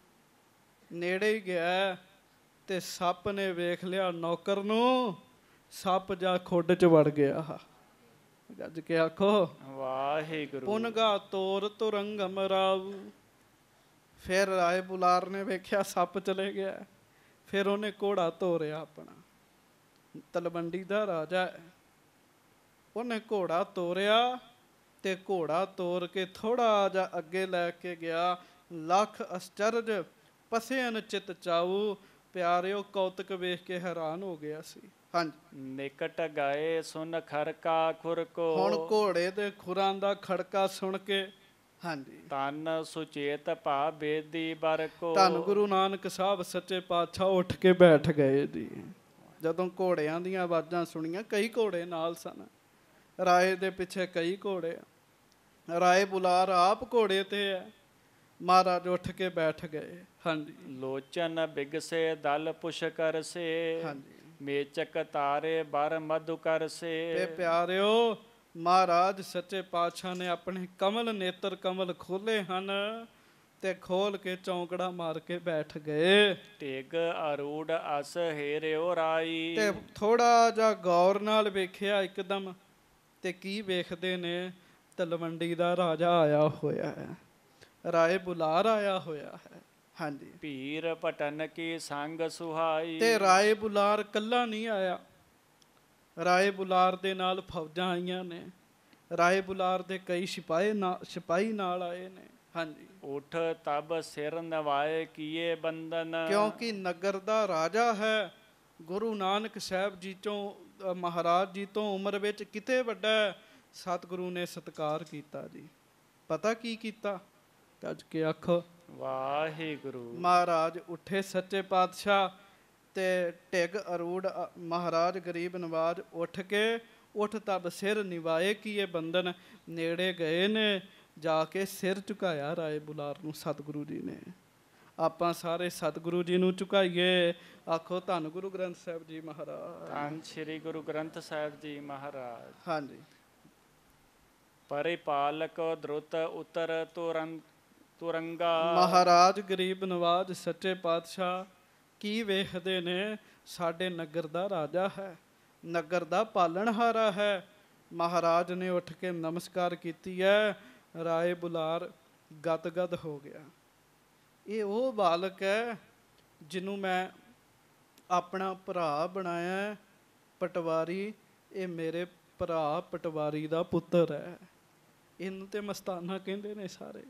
ਨੇੜੇ ਹੀ ਗਿਆ ਤੇ ਸੱਪ ਨੇ ਵੇਖ ਲਿਆ ਨੌਕਰ ਨੂੰ, ਸੱਪ ਜਾ ਖੁੱਡ ਚ ਵੜ ਗਿਆ। ਗੱਜ ਕੇ ਆਖੋ ਵਾਹਿਗੁਰੂ। ਪੁਨਗਾ ਤੋਰ ਤੁਰੰਗ ਮਰਾਉ। ਫਿਰ ਰਾਏ ਬੁਲਾਰ ਨੇ ਵੇਖਿਆ ਸੱਪ ਚਲੇ ਗਿਆ, ਫਿਰ ਉਹਨੇ ਘੋੜਾ ਤੋਰਿਆ ਆਪਣਾ। ਤਲਵੰਡੀ ਦਾ ਰਾਜਾ ਹੈ, ਉਹਨੇ ਘੋੜਾ ਤੋਰਿਆ ਤੇ ਘੋੜਾ ਤੋਰ ਕੇ ਥੋੜਾ ਜਿਹਾ ਅੱਗੇ ਲੈ ਕੇ ਗਿਆ। ਲੱਖ ਅਸਚਰਜ ਪਸਿਆਨ ਚਿਤ ਚਾਉ। ਪਿਆਰਿਓ, ਕੌਤਕ ਵੇਖ ਕੇ ਹੈਰਾਨ ਹੋ ਗਿਆ ਸੀ। ਹਾਂਜੀ। ਨਿਕਟ ਗਏ ਸੁਨ ਖਰਕਾ ਖੁਰਕੋ। ਹੁਣ ਘੋੜੇ ਦੇ ਖੁਰਾਂ ਦਾ ਖੜਕਾ ਸੁਣ ਕੇ, ਹਾਂਜੀ, ਤਨ ਸੁਚੇਤ ਭਾ ਬੇਦੀ ਬਰਕੋ। ਧੰਨ ਗੁਰੂ ਨਾਨਕ ਸਾਹਿਬ ਸੱਚੇ ਪਾਤਸ਼ਾਹ ਉੱਠ ਕੇ ਬੈਠ ਗਏ ਜੀ। ਜਦੋਂ ਘੋੜਿਆਂ ਦੀਆਂ ਆਵਾਜ਼ਾਂ ਸੁਣੀਆਂ, ਕਈ ਘੋੜੇ ਨਾਲ ਸਨ, ਰਾਏ ਦੇ ਪਿੱਛੇ ਕਈ ਘੋੜੇ, ਰਾਏ ਬੁਲਾਰ ਆਪ ਘੋੜੇ ਤੇ ਹੈ। ਮਹਾਰਾਜ ਉੱਠ ਕੇ ਬੈਠ ਗਏ। ਹਾਂਜੀ। ਲੋਚਨ ਬਿਗਸੇ ਦਲ ਪੁਸ਼ਕਰ ਸੇ, ਹਾਂਜੀ। ਮੇਚਕ ਤਾਰੇ ਬਰ ਮਧੁ ਕਰ ਤੇ ਸੇ। ਪਿਆਰਿਓ, ਮਹਾਰਾਜ ਸੱਚੇ ਪਾਤਸ਼ਾਹ ਨੇ ਆਪਣੇ ਕਮਲ ਨੇਤਰ ਕਮਲ ਖੋਲੇ ਹਨ ਤੇ ਖੋਲ ਕੇ ਚੌਂਕੜਾ ਮਾਰ ਕੇ ਬੈਠ ਗਏ। ਢਿਗ ਅਰੂੜ ਅਸ ਹੇਰਿਓ ਰਾਈ। ਤੇ ਥੋੜਾ ਜਿਹਾ ਗੌਰ ਨਾਲ ਵੇਖਿਆ ਇੱਕਦਮ, ਤੇ ਕੀ ਵੇਖਦੇ ਨੇ? ਤਲਵੰਡੀ ਦਾ ਰਾਜਾ ਆਇਆ ਹੋਇਆ ਹੈ, ਰਾਏ ਬੁਲਾਰ ਆਇਆ ਹੋਇਆ ਹੈ। ਹਾਂਜੀ। ਭੀਰ ਪਟਨ ਕੀ ਸੰਗ ਸੁਹਾਈ। ਤੇ ਰਾਏ ਬੁਲਾਰ ਕੱਲਾ ਨਹੀਂ ਆਇਆ, ਰਾਏ ਬੁਲਾਰ ਦੇ ਨਾਲ ਫੌਜਾਂ ਆਈਆਂ ਨੇ, ਰਾਏ ਬੁਲਾਰ ਦੇ ਕਈ ਸਿਪਾਹੀ ਨਾਲ ਆਏ ਨੇ। ਹਾਂਜੀ। ਉਠ ਤਬ ਸਿਰ ਨਵਾਏ ਕੀਏ ਬੰਦਨ। ਕਿਉਂਕਿ ਨਗਰ ਦਾ ਰਾਜਾ ਹੈ, ਗੁਰੂ ਨਾਨਕ ਸਾਹਿਬ ਜੀ ਤੋਂ, ਮਹਾਰਾਜ ਜੀ ਤੋਂ ਉਮਰ ਵਿੱਚ ਕਿਤੇ ਵੱਡਾ ਹੈ। ਸਤਿਗੁਰੂ ਨੇ ਸਤਿਕਾਰ ਕੀਤਾ ਜੀ। ਪਤਾ ਕੀ ਕੀਤਾ? ਗੱਜ ਕੇ ਆਖੋ ਵਾਹਿਗੁਰੂ। ਮਹਾਰਾਜ ਉੱਠੇ ਸੱਚੇ ਪਾਤਸ਼ਾਹ ਤੇ ਢਿਗ ਅਰੂੜ ਮਹਾਰਾਜ ਗਰੀਬ ਨਵਾਜ ਉੱਠ ਕੇ, ਉੱਠ ਤਬ ਸਿਰ ਨਿਵਾਏ ਕੀਏ ਬੰਦਨ, ਨੇੜੇ ਗਏ ਨੇ, ਜਾ ਕੇ ਸਿਰ ਝੁਕਾਇਆ ਰਾਏ ਬੁਲਾਰ ਨੂੰ ਸਤਿਗੁਰੂ ਜੀ ਨੇ। ਆਪਾਂ ਸਾਰੇ ਸਤਿਗੁਰੂ ਜੀ ਨੂੰ ਝੁਕਾਈਏ। ਆਖੋ ਧੰਨ ਗੁਰੂ ਗ੍ਰੰਥ ਸਾਹਿਬ ਜੀ ਮਹਾਰਾਜ। ਧੰਨ ਸ੍ਰੀ ਗੁਰੂ ਗ੍ਰੰਥ ਸਾਹਿਬ ਜੀ ਮਹਾਰਾਜ। ਹਾਂਜੀ। ਪਰਿਪਾਲਕ ਦ੍ਰੁਤ ਉਤਰ ਤੁਰੰਗਾ। ਮਹਾਰਾਜ ਗਰੀਬ ਨਵਾਜ ਸੱਚੇ ਪਾਤਸ਼ਾਹ ਕੀ ਵੇਖਦੇ ਨੇ? ਸਾਡੇ ਨਗਰ ਦਾ ਰਾਜਾ ਹੈ, ਨਗਰ ਦਾ ਪਾਲਣਹਾਰਾ ਹੈ। ਮਹਾਰਾਜ ਨੇ ਉੱਠ ਕੇ ਨਮਸਕਾਰ ਕੀਤੀ ਹੈ। ਰਾਏ ਬੁਲਾਰ ਗਦਗਦ ਹੋ ਗਿਆ। ਇਹ ਉਹ ਬਾਲਕ ਹੈ ਜਿਹਨੂੰ ਮੈਂ ਆਪਣਾ ਭਰਾ ਬਣਾਇਆ, ਪਟਵਾਰੀ। ਇਹ ਮੇਰੇ ਭਰਾ ਪਟਵਾਰੀ ਦਾ ਪੁੱਤਰ ਹੈ। ਇਹਨੂੰ ਤੇ ਮਸਤਾਨਾ ਕਹਿੰਦੇ ਨੇ ਸਾਰੇ।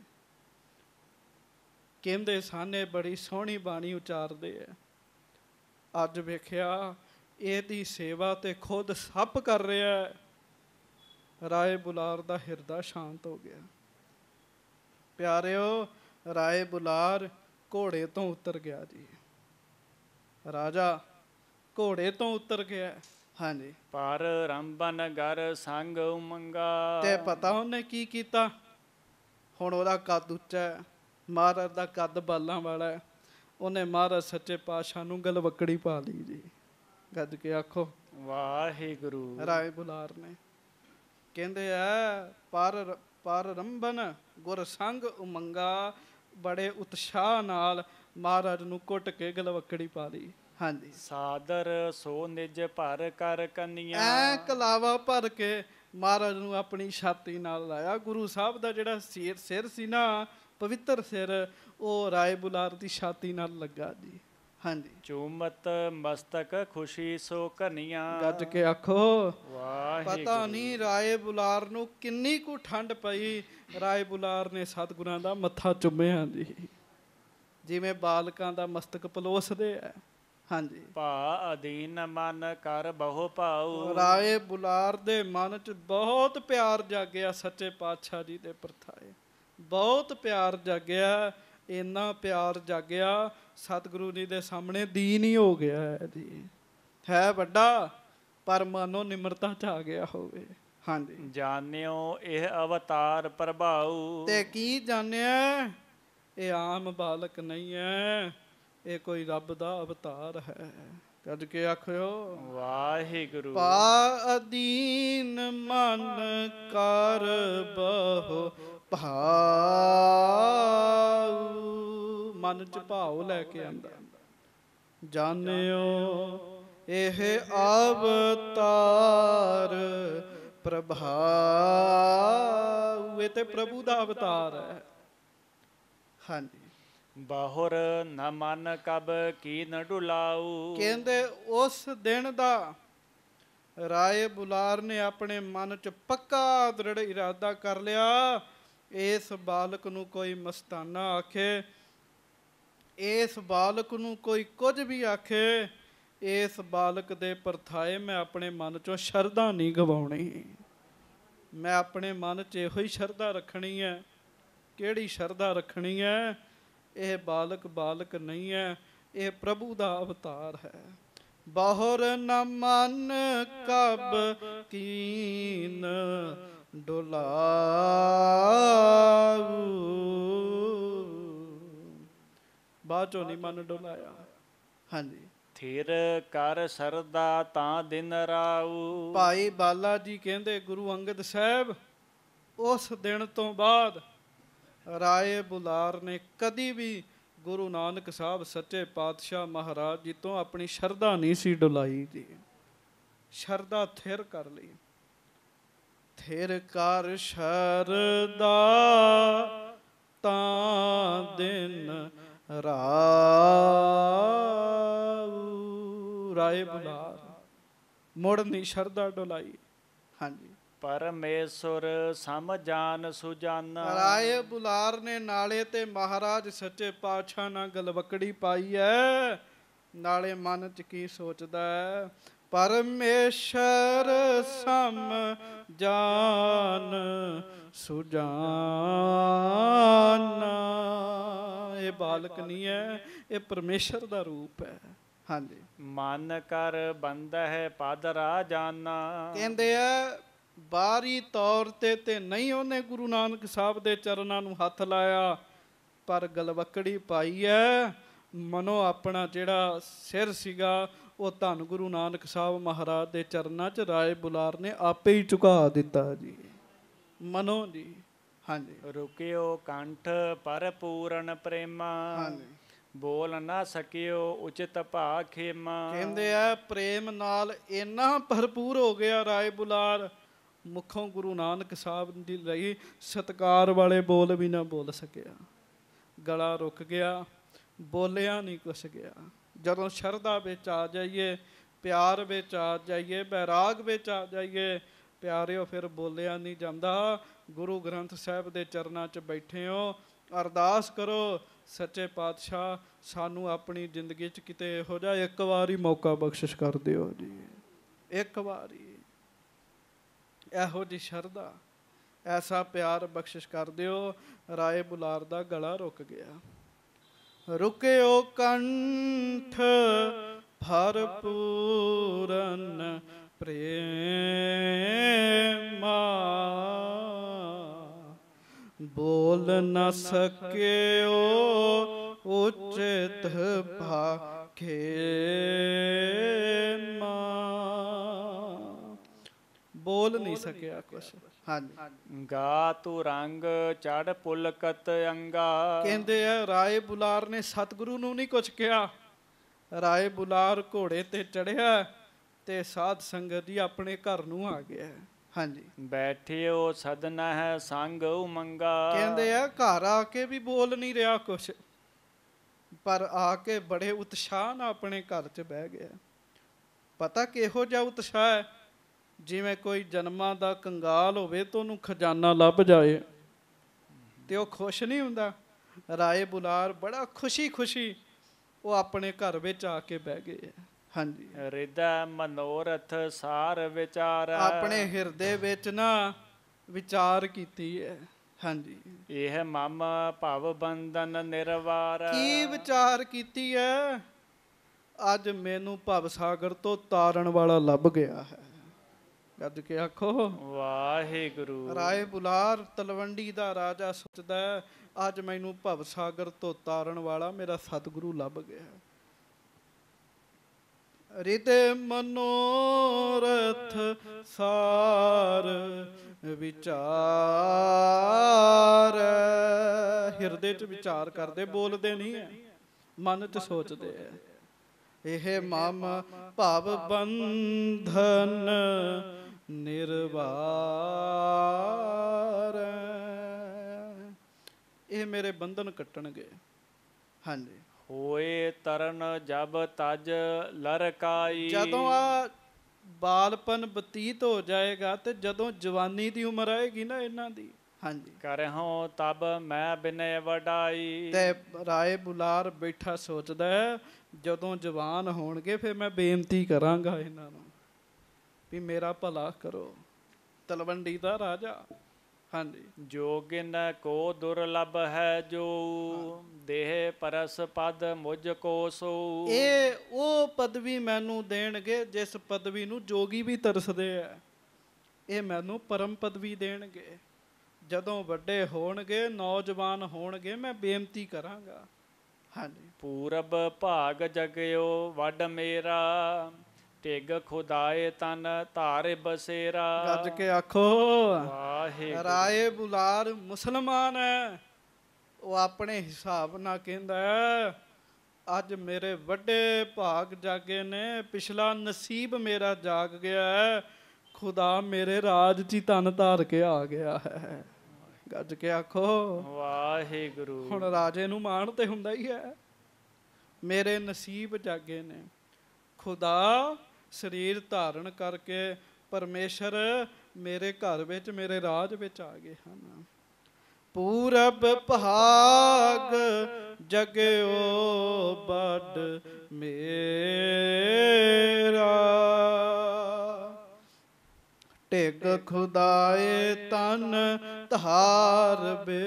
ਕਹਿੰਦੇ ਸਾਨੇ ਬੜੀ ਸੋਹਣੀ ਬਾਣੀ ਉਚਾਰਦੇ ਆ। ਅੱਜ ਵੇਖਿਆ ਇਹਦੀ ਸੇਵਾ ਤੇ ਖੁਦ ਸੱਪ ਕਰ ਰਿਹਾ ਹੈ। ਰਾਏ ਬੁਲਾਰ ਦਾ ਹਿਰਦਾ ਸ਼ਾਂਤ ਹੋ ਗਿਆ। ਪਿਆਰਿਓ, ਰਾਏ ਬੁਲਾਰ ਘੋੜੇ ਤੋਂ ਉਤਰ ਗਿਆ ਜੀ। ਰਾਜਾ ਘੋੜੇ ਤੋਂ ਉਤਰ ਗਿਆ। ਹਾਂਜੀ। ਪਰ ਰੰਬਨ ਗਰ ਸੰਗ ਉਮੰਗਾ। ਤੇ ਪਤਾ ਉਹਨੇ ਕੀ ਕੀਤਾ? ਹੁਣ ਉਹਦਾ ਕੱਦ ਉੱਚਾ ਹੈ, ਮਹਾਰਾਜ ਦਾ ਕੱਦ ਬਾਲਾਂ ਵਾਲਾ ਹੈ। ਉਹਨੇ ਮਹਾਰਾਜ ਸੱਚੇ ਪਾਤਸ਼ਾਹ ਨੂੰ ਗਲਵੱਕੜੀ ਪਾ ਲਈ ਜੀ। ਗੱਜ ਕੇ ਆਖੋ ਵਾਹਿਗੁਰੂ। ਰਾਏ ਬੁਲਾਰ ਨੇ ਕਹਿੰਦੇ ਆ, ਪਰ ਪਰ ਰੰਭਨ ਗੁਰ ਸੰਗ ਉਮੰਗਾ। ਬੜੇ ਉਤਸ਼ਾਹ ਨਾਲ ਮਹਾਰਾਜ ਨੂੰ ਕੁੱਟ ਕੇ ਗਲਵੱਕੜੀ ਪਾ ਲਈ। ਹਾਂਜੀ, ਸਾਦਰ ਸੋ ਨਿਜ ਭਰ ਕਰ ਕੰਨੀਆਂ। ਐ ਕਲਾਵਾ ਭਰ ਕੇ ਮਹਾਰਾਜ ਨੂੰ ਆਪਣੀ ਛਾਤੀ ਨਾਲ ਲਾਇਆ। ਗੁਰੂ ਸਾਹਿਬ ਦਾ ਜਿਹੜਾ ਸਿਰ ਸੀ ਨਾ, ਪਵਿੱਤਰ ਸਿਰ, ਉਹ ਰਾਏ ਬੁਲਾਰ ਦੀ ਛਾਤੀ ਨਾਲ ਲੱਗਾ ਜੀ। ਹਾਂਜੀ, ਚੂਮਤ ਮਸਤਕ ਖੁਸ਼ੀ ਸੋ ਘਨੀਆਂ। ਗੱਜ ਕੇ ਆਖੋ ਵਾਹਿਗੁਰੂ। ਪਤਾ ਨਹੀਂ ਰਾਏ ਬੁਲਾਰ ਨੂੰ ਕਿੰਨੀ ਕੁ ਠੰਡ ਪਈ। ਰਾਏ ਬੁਲਾਰ ਨੇ ਸਤਿਗੁਰਾਂ ਦਾ ਮੱਥਾ ਚੁੰਮਿਆ ਜੀ, ਜਿਵੇਂ ਬਾਲਕਾਂ ਦਾ ਮਸਤਕ ਪਲੋਸਦੇ ਆ। ਹਾਂਜੀ, ਭਾ ਅਧੀਨ ਮਨ ਕਰ ਬਹੁ ਭਾਉ। ਰਾਏ ਬੁਲਾਰ ਦੇ ਮਨ 'ਚ ਬਹੁਤ ਪਿਆਰ ਜਾਗਿਆ ਸੱਚੇ ਪਾਤਸ਼ਾਹ ਜੀ ਦੇ ਪ੍ਰਥਾਏ। ਬਹੁਤ ਪਿਆਰ ਜਾਗਿਆ, ਇੰਨਾ ਪਿਆਰ ਜਾਗਿਆ ਸਤਿਗੁਰੂ ਜੀ ਦੇ ਸਾਹਮਣੇ ਦੀਨ ਹੀ ਹੋ ਗਿਆ ਹੈ ਜੀ। ਹੈ ਵੱਡਾ ਪਰ ਮਨੋਂ ਨਿਮਰਤਾ 'ਚ ਆ ਗਿਆ ਹੋਵੇ। ਹਾਂਜੀ, ਜਾਣਿਓ ਇਹ ਅਵਤਾਰ ਪ੍ਰਭਾਉ। ਤੇ ਕੀ ਜਾਣਿਆ, ਇਹ ਆਮ ਬਾਲਕ ਨਹੀਂ ਹੈ, ਇਹ ਕੋਈ ਰੱਬ ਦਾ ਅਵਤਾਰ ਹੈ। ਕੱਢ ਕੇ ਆਖਿਓ ਵਾਹਿਗੁਰੂ। ਪਾ ਅਧੀਨ ਮਨ ਕਰ ਬਹੁ ਭਾਉ। ਮਨ ਚ ਭਾਉ ਲੈ ਕੇ ਆਂਦਾ। ਜਾਣਿਓ ਇਹ ਅਵਤਾਰ ਪ੍ਰਭਾਉ। ਇਹ ਤੇ ਪ੍ਰਭੂ ਦਾ ਅਵਤਾਰ ਹੈ। ਹਾਂਜੀ, ਬਾਹੁਰ ਨ ਮਨ ਕਬ ਕੀ ਨ ਡੁਲਾਉ। ਕਹਿੰਦੇ ਉਸ ਦਿਨ ਦਾ ਰਾਏ ਬੁਲਾਰ ਨੇ ਆਪਣੇ ਮਨ 'ਚ ਪੱਕਾ ਦ੍ਰਿੜ ਇਰਾਦਾ ਕਰ ਲਿਆ, ਇਸ ਬਾਲਕ ਨੂੰ ਕੋਈ ਮਸਤਾਨਾ ਆਖੇ, ਇਸ ਬਾਲਕ ਨੂੰ ਕੋਈ ਕੁਝ ਵੀ ਆਖੇ, ਇਸ ਬਾਲਕ ਦੇ ਪਰਥਾਏ ਮੈਂ ਆਪਣੇ ਮਨ 'ਚੋਂ ਸ਼ਰਧਾ ਨਹੀਂ ਗਵਾਉਣੀ। ਮੈਂ ਆਪਣੇ ਮਨ 'ਚ ਇਹੋ ਹੀ ਸ਼ਰਧਾ ਰੱਖਣੀ ਹੈ। ਕਿਹੜੀ ਸ਼ਰਧਾ ਰੱਖਣੀ ਹੈ? ਇਹ ਬਾਲਕ ਬਾਲਕ ਨਹੀਂ ਹੈ, ਇਹ ਪ੍ਰਭੂ ਦਾ ਅਵਤਾਰ ਹੈ। ਬਾਹੁਰ ਨ ਮਨ ਕਬ ਕੀਨ ਡੁਲਾਉ। ਬਾਅਦ ਚੋਂ ਨਹੀਂ ਮਨ ਡੁਲਾਇਆ। ਹਾਂਜੀ, ਥਿਰ ਕਰ ਸਰਦਾ ਤਾਂ ਦਿਨ ਰਾਉ। ਭਾਈ ਬਾਲਾ ਜੀ ਕਹਿੰਦੇ ਗੁਰੂ ਅੰਗਦ ਸਾਹਿਬ ਉਸ ਦਿਨ ਤੋਂ ਬਾਅਦ ਰਾਏ ਬੁਲਾਰ ਨੇ ਕਦੀ ਵੀ ਗੁਰੂ ਨਾਨਕ ਸਾਹਿਬ ਸੱਚੇ ਪਾਤਸ਼ਾਹ ਮਹਾਰਾਜ ਜੀ ਤੋਂ ਆਪਣੀ ਸ਼ਰਧਾ ਨਹੀਂ ਸੀ ਡੁਲਾਈ ਜੀ। ਸ਼ਰਧਾ ਥਿਰ ਕਰ ਲਈ। ਥਿਰ ਕਰ ਸ਼ਰਧਾ ਤਾਂ ਦਿਨ ਰਾਉ। ਰਾਏ ਬੁਲਾਰ ਮੁੜ ਨਹੀਂ ਸ਼ਰਧਾ ਡੁਲਾਈ। ਹਾਂਜੀ, ਪਰਮੇਸ਼ਰ ਸਮ ਜਾਨ ਸੁਜਾਨਾ। ਰਾਏ ਬੁਲਾਰ ਨੇ ਨਾਲੇ ਤੇ ਮਹਾਰਾਜ ਸੱਚੇ ਪਾਤਸ਼ਾਹ ਨਾਲ ਗਲਵੱਕੜੀ ਪਾਈ ਹੈ, ਨਾਲੇ ਮਨ 'ਚ ਕੀ ਸੋਚਦਾ ਹੈ? ਪਰਮੇਸ਼ਰ ਸਮ ਜਾਨ ਸੁਜਾਨਾ। ਇਹ ਬਾਲਕ ਨਹੀਂ ਹੈ, ਇਹ ਪਰਮੇਸ਼ਰ ਦਾ ਰੂਪ ਹੈ। ਹਾਂਜੀ, ਮਨ ਕਰ ਬੰਦਹਿ ਪਦ ਰਾਜਾਨਾ। ਕਹਿੰਦੇ ਆ ਬਾਹਰੀ ਤੌਰ ਤੇ ਨਹੀਂ ਉਹਨੇ ਗੁਰੂ ਨਾਨਕ ਸਾਹਿਬ ਦੇ ਚਰਨਾਂ ਨੂੰ ਹੱਥ ਲਾਇਆ, ਪਰ ਗਲਵੱਕੜੀ ਪਾਈ ਹੈ। ਮਨੋਂ ਆਪਣਾ ਜਿਹੜਾ ਸਿਰ ਸੀਗਾ ਉਹ ਧੰਨ ਗੁਰੂ ਨਾਨਕ ਸਾਹਿਬ ਮਹਾਰਾਜ ਦੇ ਚਰਨਾਂ 'ਚ ਰਾਏ ਬੁਲਾਰ ਨੇ ਆਪੇ ਹੀ ਝੁਕਾ ਦਿੱਤਾ ਜੀ, ਮਨੋਂ ਜੀ। ਹਾਂਜੀ, ਰੁਕਿਓ ਕੰਠ ਪਰ ਪੂਰਨ ਪ੍ਰੇਮਾ। ਹਾਂਜੀ, ਬੋਲ ਨਾ ਸਕਿਓ ਉਚਿਤ ਭਾ ਖੇਮਾ। ਕਹਿੰਦੇ ਆ ਪ੍ਰੇਮ ਨਾਲ ਇੰਨਾ ਭਰਪੂਰ ਹੋ ਗਿਆ ਰਾਏ ਬੁਲਾਰ, ਮੁੱਖੋਂ ਗੁਰੂ ਨਾਨਕ ਸਾਹਿਬ ਦੀ ਲਈ ਸਤਿਕਾਰ ਵਾਲੇ ਬੋਲ ਵੀ ਨਾ ਬੋਲ ਸਕਿਆ। ਗਲਾ ਰੁਕ ਗਿਆ, ਬੋਲਿਆ ਨਹੀਂ ਕੁਛ ਗਿਆ। ਜਦੋਂ ਸ਼ਰਧਾ ਵਿੱਚ ਆ ਜਾਈਏ, ਪਿਆਰ ਵਿੱਚ ਆ ਜਾਈਏ, ਬੈਰਾਗ ਵਿੱਚ ਆ ਜਾਈਏ ਪਿਆਰਿਓ, ਫਿਰ ਬੋਲਿਆ ਨਹੀਂ ਜਾਂਦਾ। ਗੁਰੂ ਗ੍ਰੰਥ ਸਾਹਿਬ ਦੇ ਚਰਨਾਂ 'ਚ ਬੈਠੇ ਹੋ, ਅਰਦਾਸ ਕਰੋ ਸੱਚੇ ਪਾਤਸ਼ਾਹ ਸਾਨੂੰ ਆਪਣੀ ਜ਼ਿੰਦਗੀ 'ਚ ਕਿਤੇ ਇਹੋ ਜਿਹਾ ਇੱਕ ਵਾਰੀ ਮੌਕਾ ਬਖਸ਼ਿਸ਼ ਕਰ ਦਿਓ ਜੀ। ਇੱਕ ਵਾਰੀ ਇਹੋ ਜਿਹੀ ਸ਼ਰਧਾ, ਐਸਾ ਪਿਆਰ ਬਖਸ਼ਿਸ਼ ਕਰ ਦਿਓ। ਰਾਏ ਬੁਲਾਰ ਦਾ ਗਲਾ ਰੁਕ ਗਿਆ। ਰੁਕਿਓ ਕੰਠ ਭਰਪੂਰਨ ਪ੍ਰੇਮਾ। ਬੋਲ ਨ ਸਕਿਓ ਉਚਿਤ ਭਾਖੇਮਾ। ਬੋਲ ਨਹੀਂ ਸਕਿਆ ਕੁਛ। ਹਾਂਜੀ, ਗਾ ਤੂੰ ਰੰਗ ਚੜ ਪੁਲਕਤ ਅੰਗਾ। ਕਹਿੰਦੇ ਆ ਰਾਏ ਬੁਲਾਰ ਨੇ ਸਤਿਗੁਰੂ ਨੂੰ ਨਹੀਂ ਕੁਛ ਕਿਹਾ। ਰਾਏ ਬੁਲਾਰ ਘੋੜੇ ਤੇ ਚੜਿਆ ਤੇ ਸਾਧ ਸੰਗਤ ਜੀ ਆਪਣੇ ਘਰ ਨੂੰ ਆ ਗਿਆ। ਹਾਂਜੀ, ਬੈਠਿਓ ਸਦਨ ਹੈ ਸੰਗ ਉਮੰਗਾ। ਕਹਿੰਦੇ ਆ ਘਰ ਆ ਕੇ ਵੀ ਬੋਲ ਨਹੀਂ ਰਿਹਾ ਕੁਛ, ਪਰ ਆ ਕੇ ਬੜੇ ਉਤਸ਼ਾਹ ਨਾਲ ਆਪਣੇ ਘਰ 'ਚ ਬਹਿ ਗਿਆ। ਪਤਾ ਕਿਹੋ ਜਿਹਾ ਉਤਸ਼ਾਹ ਹੈ? ਜਿਵੇਂ ਕੋਈ ਜਨਮਾਂ ਦਾ ਕੰਗਾਲ ਹੋਵੇ ਤੇ ਉਹਨੂੰ ਖਜ਼ਾਨਾ ਲੱਭ ਜਾਏ ਤੇ ਉਹ ਖੁਸ਼ ਨਹੀਂ ਹੁੰਦਾ। ਰਾਏ ਬੁਲਾਰ ਬੜਾ ਖੁਸ਼ੀ ਉਹ ਆਪਣੇ ਘਰ ਵਿੱਚ ਆ ਕੇ ਬਹਿ ਗਏ। ਹਾਂਜੀ, ਹਿਰਦੈ ਮਨੋਰਥ ਸਾਰ ਵਿਚਾਰ। ਆਪਣੇ ਹਿਰਦੇ ਵਿੱਚ ਨਾ ਵਿਚਾਰ ਕੀਤੀ ਹੈ। ਹਾਂਜੀ, ਇਹ ਮਮ ਭਵ ਬੰਧਨ ਨਿਰਵਾਰ। ਕੀ ਵਿਚਾਰ ਕੀਤੀ ਹੈ? ਅੱਜ ਮੈਨੂੰ ਭਵ ਸਾਗਰ ਤੋਂ ਤਾਰਨ ਵਾਲਾ ਲੱਭ ਗਿਆ ਹੈ। ਗੱਜ ਕੇ ਆਖੋ ਵਾਹਿਗੁਰੂ। ਰਾਏ ਬੁਲਾਰ ਤਲਵੰਡੀ ਦਾ ਰਾਜਾ ਸੋਚਦਾ ਹੈ ਅੱਜ ਮੈਨੂੰ ਭਵ ਸਾਗਰ ਤੋਂ ਤਾਰਨ ਵਾਲਾ ਮੇਰਾ ਸਤਿਗੁਰੂ ਲੱਭ ਗਿਆ। ਹਿਰਦੇ ਮਨੋਰਥ ਸਾਰ ਵਿਚਾਰ। ਹਿਰਦੇ 'ਚ ਵਿਚਾਰ ਕਰਦੇ, ਬੋਲਦੇ ਨਹੀਂ ਹੈ, ਮਨ 'ਚ ਸੋਚਦੇ ਹੈ। ਇਹ ਮਮ ਭਵ ਬੰਧਨ ਨਿਰਵਾਰ। ਇਹ ਮੇਰੇ ਬੰਧਨ ਕੱਟਣਗੇ। ਹਾਂਜੀ, ਹੋਏ ਤਰਨ ਜਬ ਤਜ ਲਰਕਾਈ। ਜਦੋਂ ਆ ਬਾਲਪਨ ਬਤੀਤ ਹੋ ਜਾਏਗਾ ਤੇ ਜਦੋਂ ਜਵਾਨੀ ਦੀ ਉਮਰ ਆਏਗੀ ਨਾ ਇਹਨਾਂ ਦੀ, ਹਾਂਜੀ, ਕਰਹੁ ਤਬ ਮੈਂ ਬਿਨੈ ਵਡਾਈ। ਤੇ ਰਾਏ ਬੁਲਾਰ ਬੈਠਾ ਸੋਚਦਾ ਹੈ ਜਦੋਂ ਜਵਾਨ ਹੋਣਗੇ ਫਿਰ ਮੈਂ ਬੇਨਤੀ ਕਰਾਂਗਾ ਇਹਨਾਂ ਨੂੰ ਵੀ ਮੇਰਾ ਭਲਾ ਕਰੋ। ਤਲਵੰਡੀ ਦਾ ਰਾਜਾ। ਹਾਂਜੀ, ਜੋਗਿਨ ਕੋ ਦੁਰਲਭ ਹੈ ਜੋ ਦੇਹ ਪਰਸ ਪਦ ਮੁਝ ਕੋ ਸੋ। ਇਹ ਉਹ ਪਦਵੀ ਮੈਨੂੰ ਦੇਣਗੇ ਜਿਸ ਪਦਵੀ ਨੂੰ ਜੋਗੀ ਵੀ ਤਰਸਦੇ ਆ। ਇਹ ਮੈਨੂੰ ਪਰਮ ਪਦਵੀ ਦੇਣਗੇ। ਜਦੋਂ ਵੱਡੇ ਹੋਣਗੇ, ਨੌਜਵਾਨ ਹੋਣਗੇ, ਮੈਂ ਬੇਨਤੀ ਕਰਾਂਗਾ। ਹਾਂਜੀ, ਪੂਰਬ ਭਾਗ ਜਗਿਓ ਵੱਡ ਮੇਰਾ। ਢਿਗ ਖੁਦਾਏ ਤਨ ਧਾਰੇ ਬਸੇਰਾ। ਗੱਜ ਕੇ ਆਖੋ ਵਾਹਿਗੁਰੂ। ਰਾਏ ਬੁਲਾਰ ਮੁਸਲਮਾਨ ਹੈ। ਉਹ ਆਪਣੇ ਹਿਸਾਬ ਨਾਲ ਕਹਿੰਦਾ ਅੱਜ ਮੇਰੇ ਵੱਡੇ ਭਾਗ ਜਾਗੇ ਨੇ, ਪਿਛਲਾ ਨਸੀਬ ਮੇਰਾ ਜਾਗ ਗਿਆ ਹੈ, ਖੁਦਾ ਮੇਰੇ ਰਾਜ 'ਚ ਹੀ ਤਨ ਧਾਰ ਕੇ ਆ ਗਿਆ ਹੈ। ਗੱਜ ਕੇ ਆਖੋ ਵਾਹਿਗੁਰੂ। ਹੁਣ ਰਾਜੇ ਨੂੰ ਮਾਣ ਤੇ ਹੁੰਦਾ ਹੀ ਹੈ, ਮੇਰੇ ਨਸੀਬ ਜਾਗੇ ਨੇ। ਖੁਦਾ ਸਰੀਰ ਧਾਰਨ ਕਰਕੇ ਪਰਮੇਸ਼ਰ ਮੇਰੇ ਘਰ ਵਿੱਚ, ਮੇਰੇ ਰਾਜ ਵਿੱਚ ਆ ਗਏ ਹਨ। ਪੂਰਬ ਭਾਗ ਜਗਿਓ ਵੱਡ ਮੇਰਾ। ਢਿਗ ਖੁਦਾਏ ਤਨ ਧਾਰ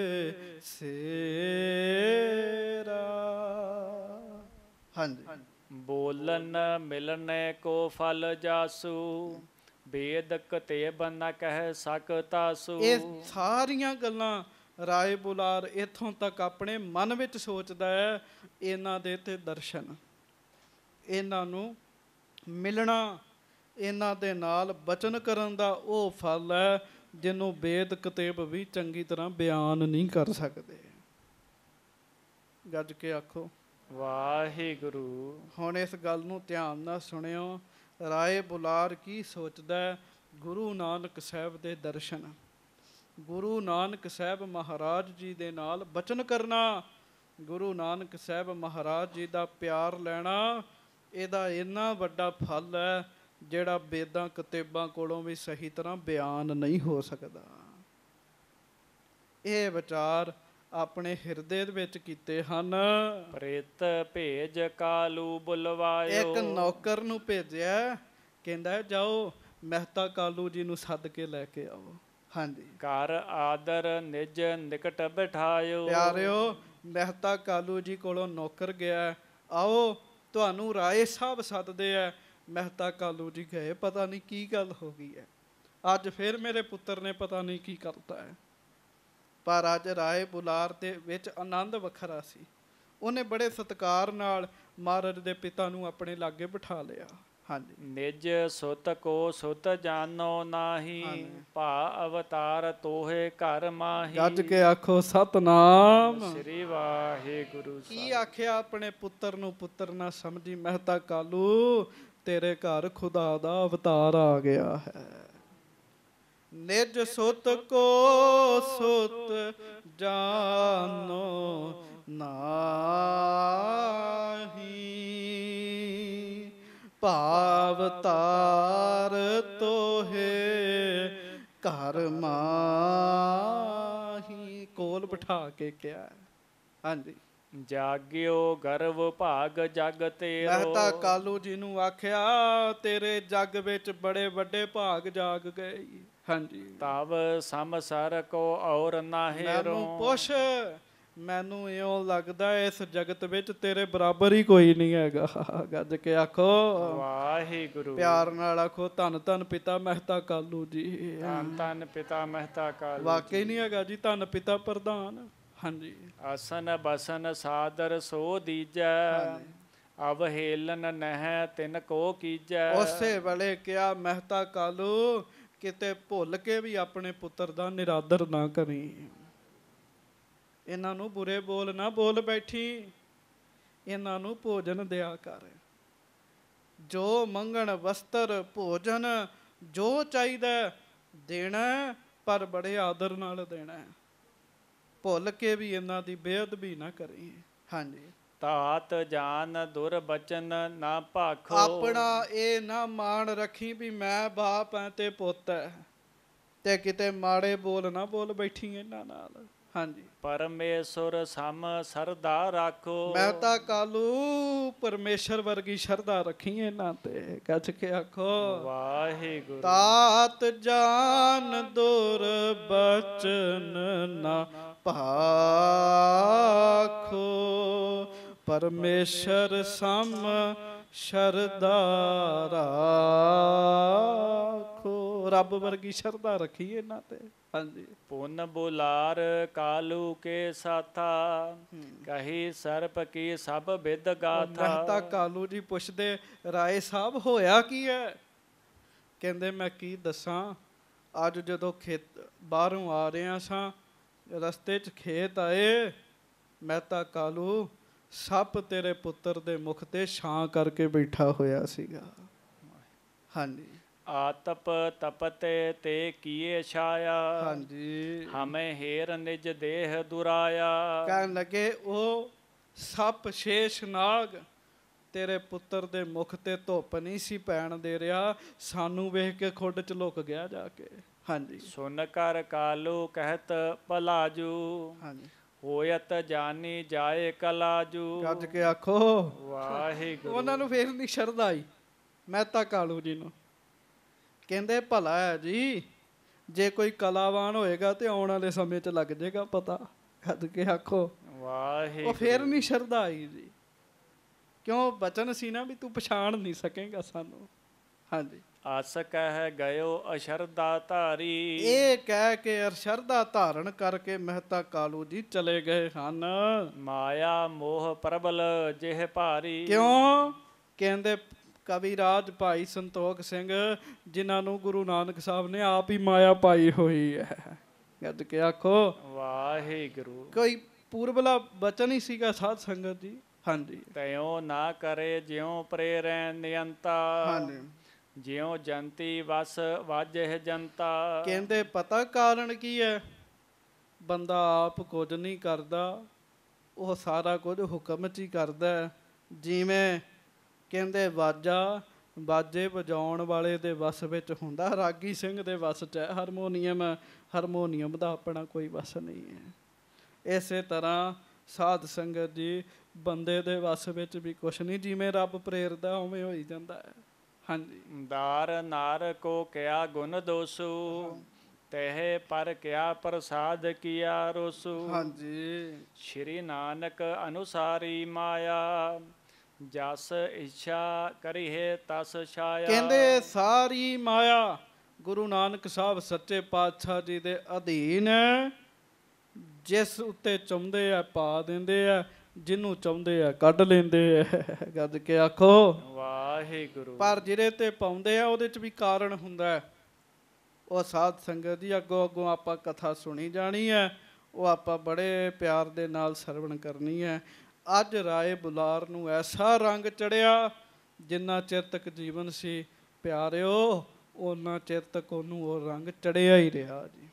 ਬਸੇਰਾ। ਹਾਂਜੀ, ਬੋਲਨ ਮਿਲਨੇ ਕੋ ਫਲ ਜਾਸੂ। ਬੇਦ ਕਤੇਬ ਨ ਕਹਿ ਸਕਤਾਸੂ। ਇਹ ਸਾਰੀਆਂ ਗੱਲਾਂ ਰਾਏ ਬੁਲਾਰ ਇੱਥੋਂ ਤੱਕ ਆਪਣੇ ਮਨ ਵਿੱਚ ਸੋਚਦਾ ਹੈ। ਇਹਨਾਂ ਦੇ ਤੇ ਦਰਸ਼ਨ, ਇਹਨਾਂ ਨੂੰ ਮਿਲਣਾ, ਇਹਨਾਂ ਦੇ ਨਾਲ ਬਚਨ ਕਰਨ ਦਾ ਉਹ ਫਲ ਹੈ ਜਿਹਨੂੰ ਬੇਦ ਕਤੇਬ ਵੀ ਚੰਗੀ ਤਰ੍ਹਾਂ ਬਿਆਨ ਨਹੀਂ ਕਰ ਸਕਦੇ। ਗੱਜ ਕੇ ਆਖੋ ਵਾਹਿਗੁਰੂ। ਹੁਣ ਇਸ ਗੱਲ ਨੂੰ ਧਿਆਨ ਨਾਲ ਸੁਣਿਓ। ਰਾਏ ਬੁਲਾਰ ਕੀ ਸੋਚਦਾ? ਗੁਰੂ ਨਾਨਕ ਸਾਹਿਬ ਦੇ ਦਰਸ਼ਨ, ਗੁਰੂ ਨਾਨਕ ਸਾਹਿਬ ਮਹਾਰਾਜ ਜੀ ਦੇ ਨਾਲ ਬਚਨ ਕਰਨਾ, ਗੁਰੂ ਨਾਨਕ ਸਾਹਿਬ ਮਹਾਰਾਜ ਜੀ ਦਾ ਪਿਆਰ ਲੈਣਾ, ਇਹਦਾ ਇੰਨਾ ਵੱਡਾ ਫਲ ਹੈ ਜਿਹੜਾ ਬੇਦਾਂ ਕਤੇਬਾਂ ਕੋਲੋਂ ਵੀ ਸਹੀ ਤਰ੍ਹਾਂ ਬਿਆਨ ਨਹੀਂ ਹੋ ਸਕਦਾ। ਇਹ ਵਿਚਾਰ ਆਪਣੇ ਹਿਰਦੇ ਦੇ ਵਿੱਚ ਕੀਤੇ ਹਨ। ਪ੍ਰਿਤ ਭੇਜ ਕਾਲੂ ਬੁਲਵਾਇਓ। ਇੱਕ ਨੌਕਰ ਨੂੰ ਭੇਜਿਆ, ਕਹਿੰਦਾ ਜਾਓ ਮਹਿਤਾ ਕਾਲੂ ਜੀ ਨੂੰ ਸੱਦ ਕੇ ਲੈ ਕੇ ਆਓ। ਹਾਂਜੀ, ਘਰ ਆਦਰ ਨਿਜ ਨਿਕਟ ਬਿਠਾਇਓ। ਪਿਆਰਿਓ, ਮਹਿਤਾ ਕਾਲੂ ਜੀ ਕੋਲੋਂ ਨੌਕਰ ਗਿਆ, ਆਓ ਤੁਹਾਨੂੰ ਰਾਏ ਸਾਹਿਬ ਸੱਦਦੇ ਆ। ਮਹਿਤਾ ਕਾਲੂ ਜੀ ਗਏ, ਪਤਾ ਨਹੀਂ ਕੀ ਗੱਲ ਹੋ ਗਈ ਹੈ, ਅੱਜ ਫਿਰ ਮੇਰੇ ਪੁੱਤਰ ਨੇ ਪਤਾ ਨਹੀਂ ਕੀ ਕਰਤਾ ਹੈ। ਪਰ ਅੱਜ ਰਾਏ ਬੁਲਾਰ ਦੇ ਵਿੱਚ ਆਨੰਦ ਵੱਖਰਾ ਸੀ। ਉਹਨੇ ਬੜੇ ਸਤਿਕਾਰ ਨਾਲ ਮਹਾਰਾਜ ਦੇ ਪਿਤਾ ਨੂੰ ਆਪਣੇ ਲਾਗੇ ਬਿਠਾ ਲਿਆ। ਹਾਂਜੀ ਨਿਜ ਸੁਤ ਕੋ ਸੁਤ ਜਾਨੋ ਨਾਹੀ, ਹਾਂਜੀ। ਭਾ ਅਵਤਾਰ ਤੋਹੇ ਘਰ ਮਾਹੀ। ਗੱਜ ਕੇ ਆਖੋ ਸਤਨਾਮ। ਸ੍ਰੀ ਵਾਹਿਗੁਰੂ ਕੀ ਸਾਹਿਬ। ਆਖਿਆ ਆਪਣੇ ਪੁੱਤਰ ਨੂੰ ਪੁੱਤਰ ਨਾ ਸਮਝੀ, ਮਹਿਤਾ ਕਾਲੂ ਤੇਰੇ ਘਰ ਖੁਦਾ ਦਾ ਅਵਤਾਰ ਆ ਗਿਆ ਹੈ। ਨਿਜ ਸੁਤ ਕੋ ਸੁਤ ਜਾਨੋ ਨਾਹੀ, ਭਾਵ ਤਾਰ ਤੋਹੇ ਘਰ ਮਾਹੀ। ਕੋਲ ਬਿਠਾ ਕੇ ਕਿਹਾ। ਹਾਂਜੀ ਜਾਗਿਓ ਗਰਵ ਭਾਗ ਜਗ ਤੇਰੋ। ਮਹਿਤਾ ਕਾਲੂ ਜੀ ਨੂੰ ਆਖਿਆ ਤੇਰੇ ਜੱਗ ਵਿੱਚ ਬੜੇ ਵੱਡੇ ਭਾਗ ਜਾਗ ਗਏ। ਹਾਂਜੀ ਤਵ ਸਮਸਰ ਕੋ ਔਰ ਨਾਹਿਰੋ। ਮੈਨੂੰ ਪੁੱਛ, ਮੈਨੂੰ ਇਉਂ ਲੱਗਦਾ ਇਸ ਜਗਤ ਵਿੱਚ ਤੇਰੇ ਬਰਾਬਰ ਹੀ ਕੋਈ ਨਹੀਂ ਹੈਗਾ। ਗੱਜ ਕੇ ਆਖੋ ਵਾਹਿਗੁਰੂ। ਪਿਆਰ ਨਾਲ ਆਖੋ ਧੰਨ ਧੰਨ ਪਿਤਾ ਮਹਿਤਾ ਕਾਲੂ ਜੀ। ਧੰਨ ਧੰਨ ਪਿਤਾ ਮਹਿਤਾ ਕਾਲੂ। ਵਾਕਈ ਨਹੀਂ ਹੈਗਾ ਜੀ, ਧੰਨ ਪਿਤਾ ਪ੍ਰਧਾਨ। ਹਾਂਜੀ ਆਸਨ ਬਸਨ ਸਾਦਰ ਸੋ ਦੀਜੈ, ਅਵਹੇਲਨ ਨਹਿ ਤਿਨ ਕੋ ਕੀਜੈ। ਉਸੇ ਵੇਲੇ ਕਿਹਾ ਮਹਿਤਾ ਕਾਲੂ ਕਿਤੇ ਭੁੱਲ ਕੇ ਵੀ ਆਪਣੇ ਪੁੱਤਰ ਦਾ ਨਿਰਾਦਰ ਨਾ ਕਰੀ। ਇਹਨਾਂ ਨੂੰ ਬੁਰੇ ਬੋਲ ਨਾ ਬੋਲ ਬੈਠੀ, ਇਹਨਾਂ ਨੂੰ ਭੋਜਨ ਦਿਆ ਕਰ। ਜੋ ਮੰਗਣ ਵਸਤਰ ਭੋਜਨ ਜੋ ਚਾਹੀਦਾ ਦੇਣਾ, ਪਰ ਬੜੇ ਆਦਰ ਨਾਲ ਦੇਣਾ। ਭੁੱਲ ਕੇ ਵੀ ਇਹਨਾਂ ਦੀ ਬੇਅਦਬੀ ਨਾ ਕਰੀ। ਹਾਂਜੀ ਤਾਤ ਜਾਨ ਦੁਰ ਬਚਨ ਨਾ ਭਾਖੋ। ਆਪਣਾ ਇਹ ਨਾ ਮਾਣ ਰੱਖੀ ਵੀ ਮੈਂ ਬਾਪ ਐ ਤੇ ਪੁੱਤ ਐ, ਤੇ ਕਿਤੇ ਮਾੜੇ ਬੋਲ ਨਾ ਬੋਲ ਬੈਠੀ ਇਹਨਾਂ ਨਾਲ। ਹਾਂਜੀ ਪਰਮੇਸ਼ਰ ਸਮ ਸਰਦਾ ਰਾਖੋ। ਮਹਿਤਾ ਕਾਲੂ ਪਰਮੇਸ਼ਰ ਵਰਗੀ ਸ਼ਰਧਾ ਰੱਖੀ ਇਹਨਾਂ ਤੇ। ਗੱਜ ਕੇ ਆਖੋ ਵਾਹਿਗੁਰੂ। ਤਾਤ ਜਾਨ ਦੁਰ ਬਚਨ ਨਾ ਭਾਖੋ, ਪਰਮੇਸ਼ਰ ਸਮ ਸ਼ਰਧਾ ਰਾਖੋ। ਰੱਬ ਵਰਗੀ ਸ਼ਰਧਾ ਰੱਖੀ ਇਹਨਾਂ ਤੇ। ਹਾਂਜੀ ਪੁਨ ਬੁਲਾਰ ਕਾਲੂ ਕੇ ਸਾਥਾ, ਕਹੀ ਸਰਪ ਕੀ ਸਭ ਵਿਦ ਗਾਥਾ। ਮਹਿਤਾ ਕਾਲੂ ਜੀ ਪੁੱਛਦੇ ਰਾਏ ਸਾਹਿਬ ਹੋਇਆ ਕੀ ਹੈ? ਕਹਿੰਦੇ ਮੈਂ ਕੀ ਦੱਸਾਂ, ਅੱਜ ਜਦੋਂ ਬਾਹਰੋਂ ਆ ਰਿਹਾ ਸਾਂ, ਰਸਤੇ 'ਚ ਖੇਤ ਆਏ, ਮਹਿਤਾ ਕਾਲੂ ਸੱਪ ਤੇਰੇ ਪੁੱਤਰ ਦੇ ਮੁਖ ਤੇ ਛਾਂ ਕਰਕੇ ਬੈਠਾ ਹੋਇਆ ਸੀਗਾ। ਹਾਂਜੀ ਆਤਪ ਤਪਤੇ ਤੇ ਕੀਏ ਛਾਇਆ, ਹਾਂਜੀ ਹਮੇ ਹੇਰ ਨਿਜ ਦੇਹ ਦੁਰਾਇਆ। ਕਹਿਣ ਲੱਗੇ ਉਹ ਸੱਪ ਸ਼ੇਸ਼ ਨਾਗ ਤੇਰੇ ਪੁੱਤਰ ਦੇ ਮੁਖ ਤੇ ਧੁੱਪ ਨਹੀਂ ਸੀ ਪੈਣ ਦੇ ਰਿਹਾ, ਸਾਨੂੰ ਵੇਖ ਕੇ ਖੁੱਡ 'ਚ ਲੁਕ ਗਿਆ ਜਾ ਕੇ। ਹਾਂਜੀ ਸੁਨ ਕਰ ਕਾਲੂ ਕਹਿਤ ਭਲਾਜੂ, ਹਾਂਜੀ ਹੋਇਤ ਜਾਨੀ ਜਾਏ ਕਲਾਜੂ। ਗੱਜ ਕੇ ਆਖੋ ਵਾਹਿਗੁਰੂ। ਉਹਨਾਂ ਨੂੰ ਫੇਰ ਨਹੀਂ ਸ਼ਰਧਾ ਆਈ ਮਹਿਤਾ ਕਾਲੂ ਜੀ ਨੂੰ। ਕਹਿੰਦੇ ਭਲਾ ਹੈ ਜੀ, ਜੇ ਕੋਈ ਕਲਾਵਾਨ ਹੋਏਗਾ ਤੇ ਆਉਣ ਵਾਲੇ ਸਮੇਂ 'ਚ ਲੱਗ ਜਾਏਗਾ ਪਤਾ। ਗੱਜ ਕੇ ਆਖੋ ਵਾਹਿਗੁਰੂ। ਉਹ ਫੇਰ ਨਹੀਂ ਸ਼ਰਧਾ ਆਈ ਜੀ, ਕਿਉਂ ਬਚਨ ਸੀ ਨਾ ਵੀ ਤੂੰ ਪਛਾਣ ਨਹੀਂ ਸਕੇਗਾ ਸਾਨੂੰ। ਹਾਂਜੀ ਅਸ ਕਹਿ ਗਇਓ ਅਸ਼ਰਦਾ ਧਾਰੀ। ਇਹ ਕਹਿ ਕੇ ਅਸ਼ਰਧਾ ਧਾਰਨ ਕਰਕੇ ਮਹਿਤਾ ਕਾਲੂ ਜੀ ਚਲੇ ਗਏ ਹਨ। ਮਾਇਆ ਮੋਹ ਪ੍ਰਬਲ ਜਿਹ ਭਾਰੀ। ਕਿਉਂ? ਕਹਿੰਦੇ ਕਵਿਰਾਜ ਭਾਈ ਸੰਤੋਖ ਸਿੰਘ, ਜਿਨ੍ਹਾਂ ਨੂੰ ਗੁਰੂ ਨਾਨਕ ਸਾਹਿਬ ਨੇ ਆਪ ਹੀ ਮਾਇਆ ਪਾਈ ਹੋਈ ਹੈ। ਗੱਜ ਕੇ ਆਖੋ ਵਾਹਿਗੁਰੂ। ਕੋਈ ਪੂਰਬਲਾ ਬਚਨ ਹੀ ਸੀਗਾ ਸਾਧ ਸੰਗਤ ਜੀ। ਹਾਂਜੀ ਤੈਓ ਨਾ ਕਰੇ ਜਿਉ ਪ੍ਰੇਰੈ ਨਿਯੰਤਾ, ਹਾਂਜੀ ਜਿਉ ਜੰਤੀ ਵਸ ਵਾਜਹਿ ਜਨਤਾ। ਕਹਿੰਦੇ ਪਤਾ ਕਾਰਨ ਕੀ ਹੈ? ਬੰਦਾ ਆਪ ਕੁਝ ਨਹੀਂ ਕਰਦਾ, ਉਹ ਸਾਰਾ ਕੁਝ ਹੁਕਮ 'ਚ ਹੀ ਕਰਦਾ। ਜਿਵੇਂ ਕਹਿੰਦੇ ਬਾਜੇ ਵਜਾਉਣ ਵਾਲੇ ਦੇ ਵਸ ਵਿੱਚ ਹੁੰਦਾ, ਰਾਗੀ ਸਿੰਘ ਦੇ ਵਸ 'ਚ ਹੈ ਹਾਰਮੋਨੀਅਮ ਦਾ ਆਪਣਾ ਕੋਈ ਵਸ ਨਹੀਂ ਹੈ। ਇਸੇ ਤਰ੍ਹਾਂ ਸਾਧ ਸੰਗਤ ਜੀ ਬੰਦੇ ਦੇ ਵਸ ਵਿੱਚ ਵੀ ਕੁਛ ਨਹੀਂ, ਜਿਵੇਂ ਰੱਬ ਪ੍ਰੇਰਦਾ ਉਵੇਂ ਹੋਈ ਜਾਂਦਾ ਹੈ। ਹਾਂਜੀ ਦਾਰ ਨਾਰ ਕੋ ਕਿਆ ਗੁਣ ਦੋਸੂ, ਤਹਿ ਪਰ ਕਿਆ ਪ੍ਰਸਾਦ ਕੀਆ ਰੋਸੂ। ਹਾਂਜੀ ਸ਼੍ਰੀ ਨਾਨਕ ਅਨੁਸਾਰੀ ਮਾਇਆ, ਜਸ ਇੱਛਾ ਕਰੀਏ ਤਸ ਛਾਇਆ। ਕਹਿੰਦੇ ਸਾਰੀ ਮਾਇਆ ਗੁਰੂ ਨਾਨਕ ਸਾਹਿਬ ਸੱਚੇ ਪਾਤਸ਼ਾਹ ਜੀ ਦੇ ਅਧੀਨ ਹੈ। ਜਿਸ ਉੱਤੇ ਚਾਹੁੰਦੇ ਆ ਪਾ ਦਿੰਦੇ ਆ, ਜਿਹਨੂੰ ਚਾਹੁੰਦੇ ਆ ਕੱਢ ਲੈਂਦੇ ਆ। ਗੱਜ ਕੇ ਆਖੋ ਵਾਹਿਗੁਰੂ। ਪਰ ਜਿਹੜੇ ਤੇ ਪਾਉਂਦੇ ਆ ਉਹਦੇ ਚ ਵੀ ਕਾਰਨ ਹੁੰਦਾ ਹੈ। ਉਹ ਸਾਧ ਸੰਗਤ ਦੀ ਅੱਗੋਂ ਅੱਗੋਂ ਆਪਾਂ ਕਥਾ ਸੁਣੀ ਜਾਣੀ ਹੈ, ਉਹ ਆਪਾਂ ਬੜੇ ਪਿਆਰ ਦੇ ਨਾਲ ਸਰਵਣ ਕਰਨੀ ਹੈ। ਅੱਜ ਰਾਏ ਬੁਲਾਰ ਨੂੰ ਐਸਾ ਰੰਗ ਚੜਿਆ, ਜਿੰਨਾ ਚਿਰ ਤੱਕ ਜੀਵਨ ਸੀ ਪਿਆਰਿਓ ਉਹਨਾਂ ਚਿਰ ਤੱਕ ਉਹਨੂੰ ਉਹ ਰੰਗ ਚੜਿਆ ਹੀ ਰਿਹਾ ਜੀ।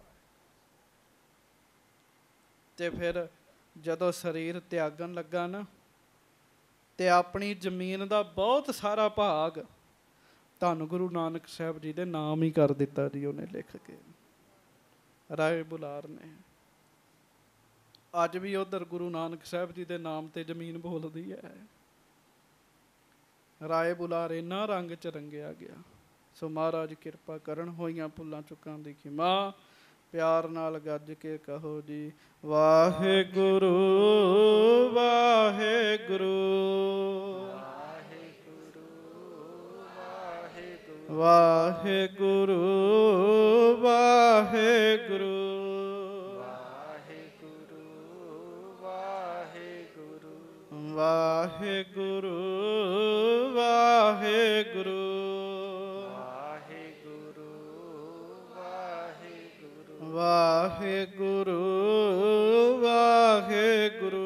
ਤੇ ਫਿਰ ਜਦੋਂ ਸਰੀਰ ਤਿਆਗਣ ਲੱਗਾ ਨਾ, ਤੇ ਆਪਣੀ ਜ਼ਮੀਨ ਦਾ ਬਹੁਤ ਸਾਰਾ ਭਾਗ ਧੰਨ ਗੁਰੂ ਨਾਨਕ ਸਾਹਿਬ ਜੀ ਦੇ ਨਾਮ ਹੀ ਕਰ ਦਿੱਤਾ ਜੀ ਉਹਨੇ ਲਿਖ ਕੇ, ਰਾਏ ਬੁਲਾਰ ਨੇ। ਅੱਜ ਵੀ ਉਧਰ ਗੁਰੂ ਨਾਨਕ ਸਾਹਿਬ ਜੀ ਦੇ ਨਾਮ ਤੇ ਜ਼ਮੀਨ ਬੋਲਦੀ ਹੈ। ਰਾਏ ਬੁਲਾਰ ਇੰਨਾ ਰੰਗ ਚ ਰੰਗਿਆ ਗਿਆ। ਸੋ ਮਹਾਰਾਜ ਕਿਰਪਾ ਕਰਨ, ਹੋਈਆਂ ਭੁੱਲਾਂ ਚੁੱਕਾਂ ਦੀ ਖਿਮਾ। ਪਿਆਰ ਨਾਲ ਗੱਜ ਕੇ ਕਹੋ ਜੀ ਵਾਹਿਗੁਰੂ ਵਾਹਿਗੁਰੂ ਵਾਹਿਗੁਰੂ ਵਾਹਿਗੁਰੂ ਵਾਹਿਗੁਰੂ ਵਾਹਿਗੁਰੂ ਵਾਹਿਗੁਰੂ ਵਾਹਿਗੁਰੂ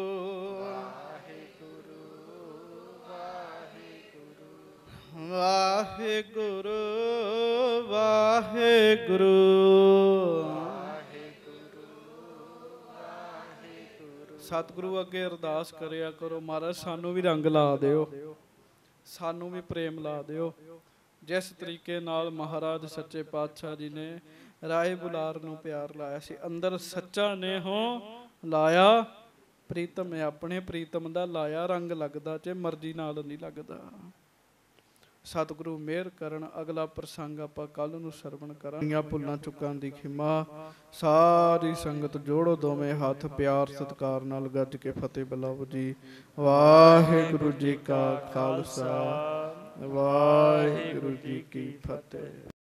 ਵਾਹਿਗੁਰੂ ਵਾਹਿਗੁਰੂ। ਸਤਿਗੁਰੂ ਅੱਗੇ ਅਰਦਾਸ ਕਰਿਆ ਕਰੋ, ਮਹਾਰਾਜ ਸਾਨੂੰ ਵੀ ਰੰਗ ਲਾ ਦਿਓ, ਸਾਨੂੰ ਵੀ ਪ੍ਰੇਮ ਲਾ ਦਿਓ। ਜਿਸ ਤਰੀਕੇ ਨਾਲ ਮਹਾਰਾਜ ਸੱਚੇ ਪਾਤਸ਼ਾਹ ਜੀ ਨੇ ਰਾਏ ਬੁਲਾਰ ਨੂੰ ਪਿਆਰ ਲਾਇਆ ਸੀ, ਅੰਦਰ ਸੱਚਾ ਨੇ ਹੋ ਲਾਇਆ ਪ੍ਰੀਤਮ ਹੈ, ਆਪਣੇ ਪ੍ਰੀਤਮ ਦਾ ਲਾਇਆ ਰੰਗ ਲੱਗਦਾ, ਜੇ ਮਰਜ਼ੀ ਨਾਲ ਨਹੀਂ ਲੱਗਦਾ। ਸਤਿਗੁਰੂ ਮਿਹਰ ਕਰਨ। ਅਗਲਾ ਪ੍ਰਸੰਗ ਆਪਾਂ ਕੱਲ ਨੂੰ ਸਰਵਣ ਕਰਾਂਗੇ। ਭੁੱਲਾਂ ਚੁੱਕਾਂ ਦੀ ਖਿਮਾ। ਸਾਰੀ ਸੰਗਤ ਜੋੜੋ ਦੋਵੇਂ ਹੱਥ, ਪਿਆਰ ਸਤਿਕਾਰ ਨਾਲ ਗੱਜ ਕੇ ਫਤਿਹ ਬੁਲਾਓ ਜੀ। ਵਾਹਿਗੁਰੂ ਜੀ ਕਾ ਖਾਲਸਾ, ਵਾਹਿਗੁਰੂ ਜੀ ਕੀ ਫਤਿਹ।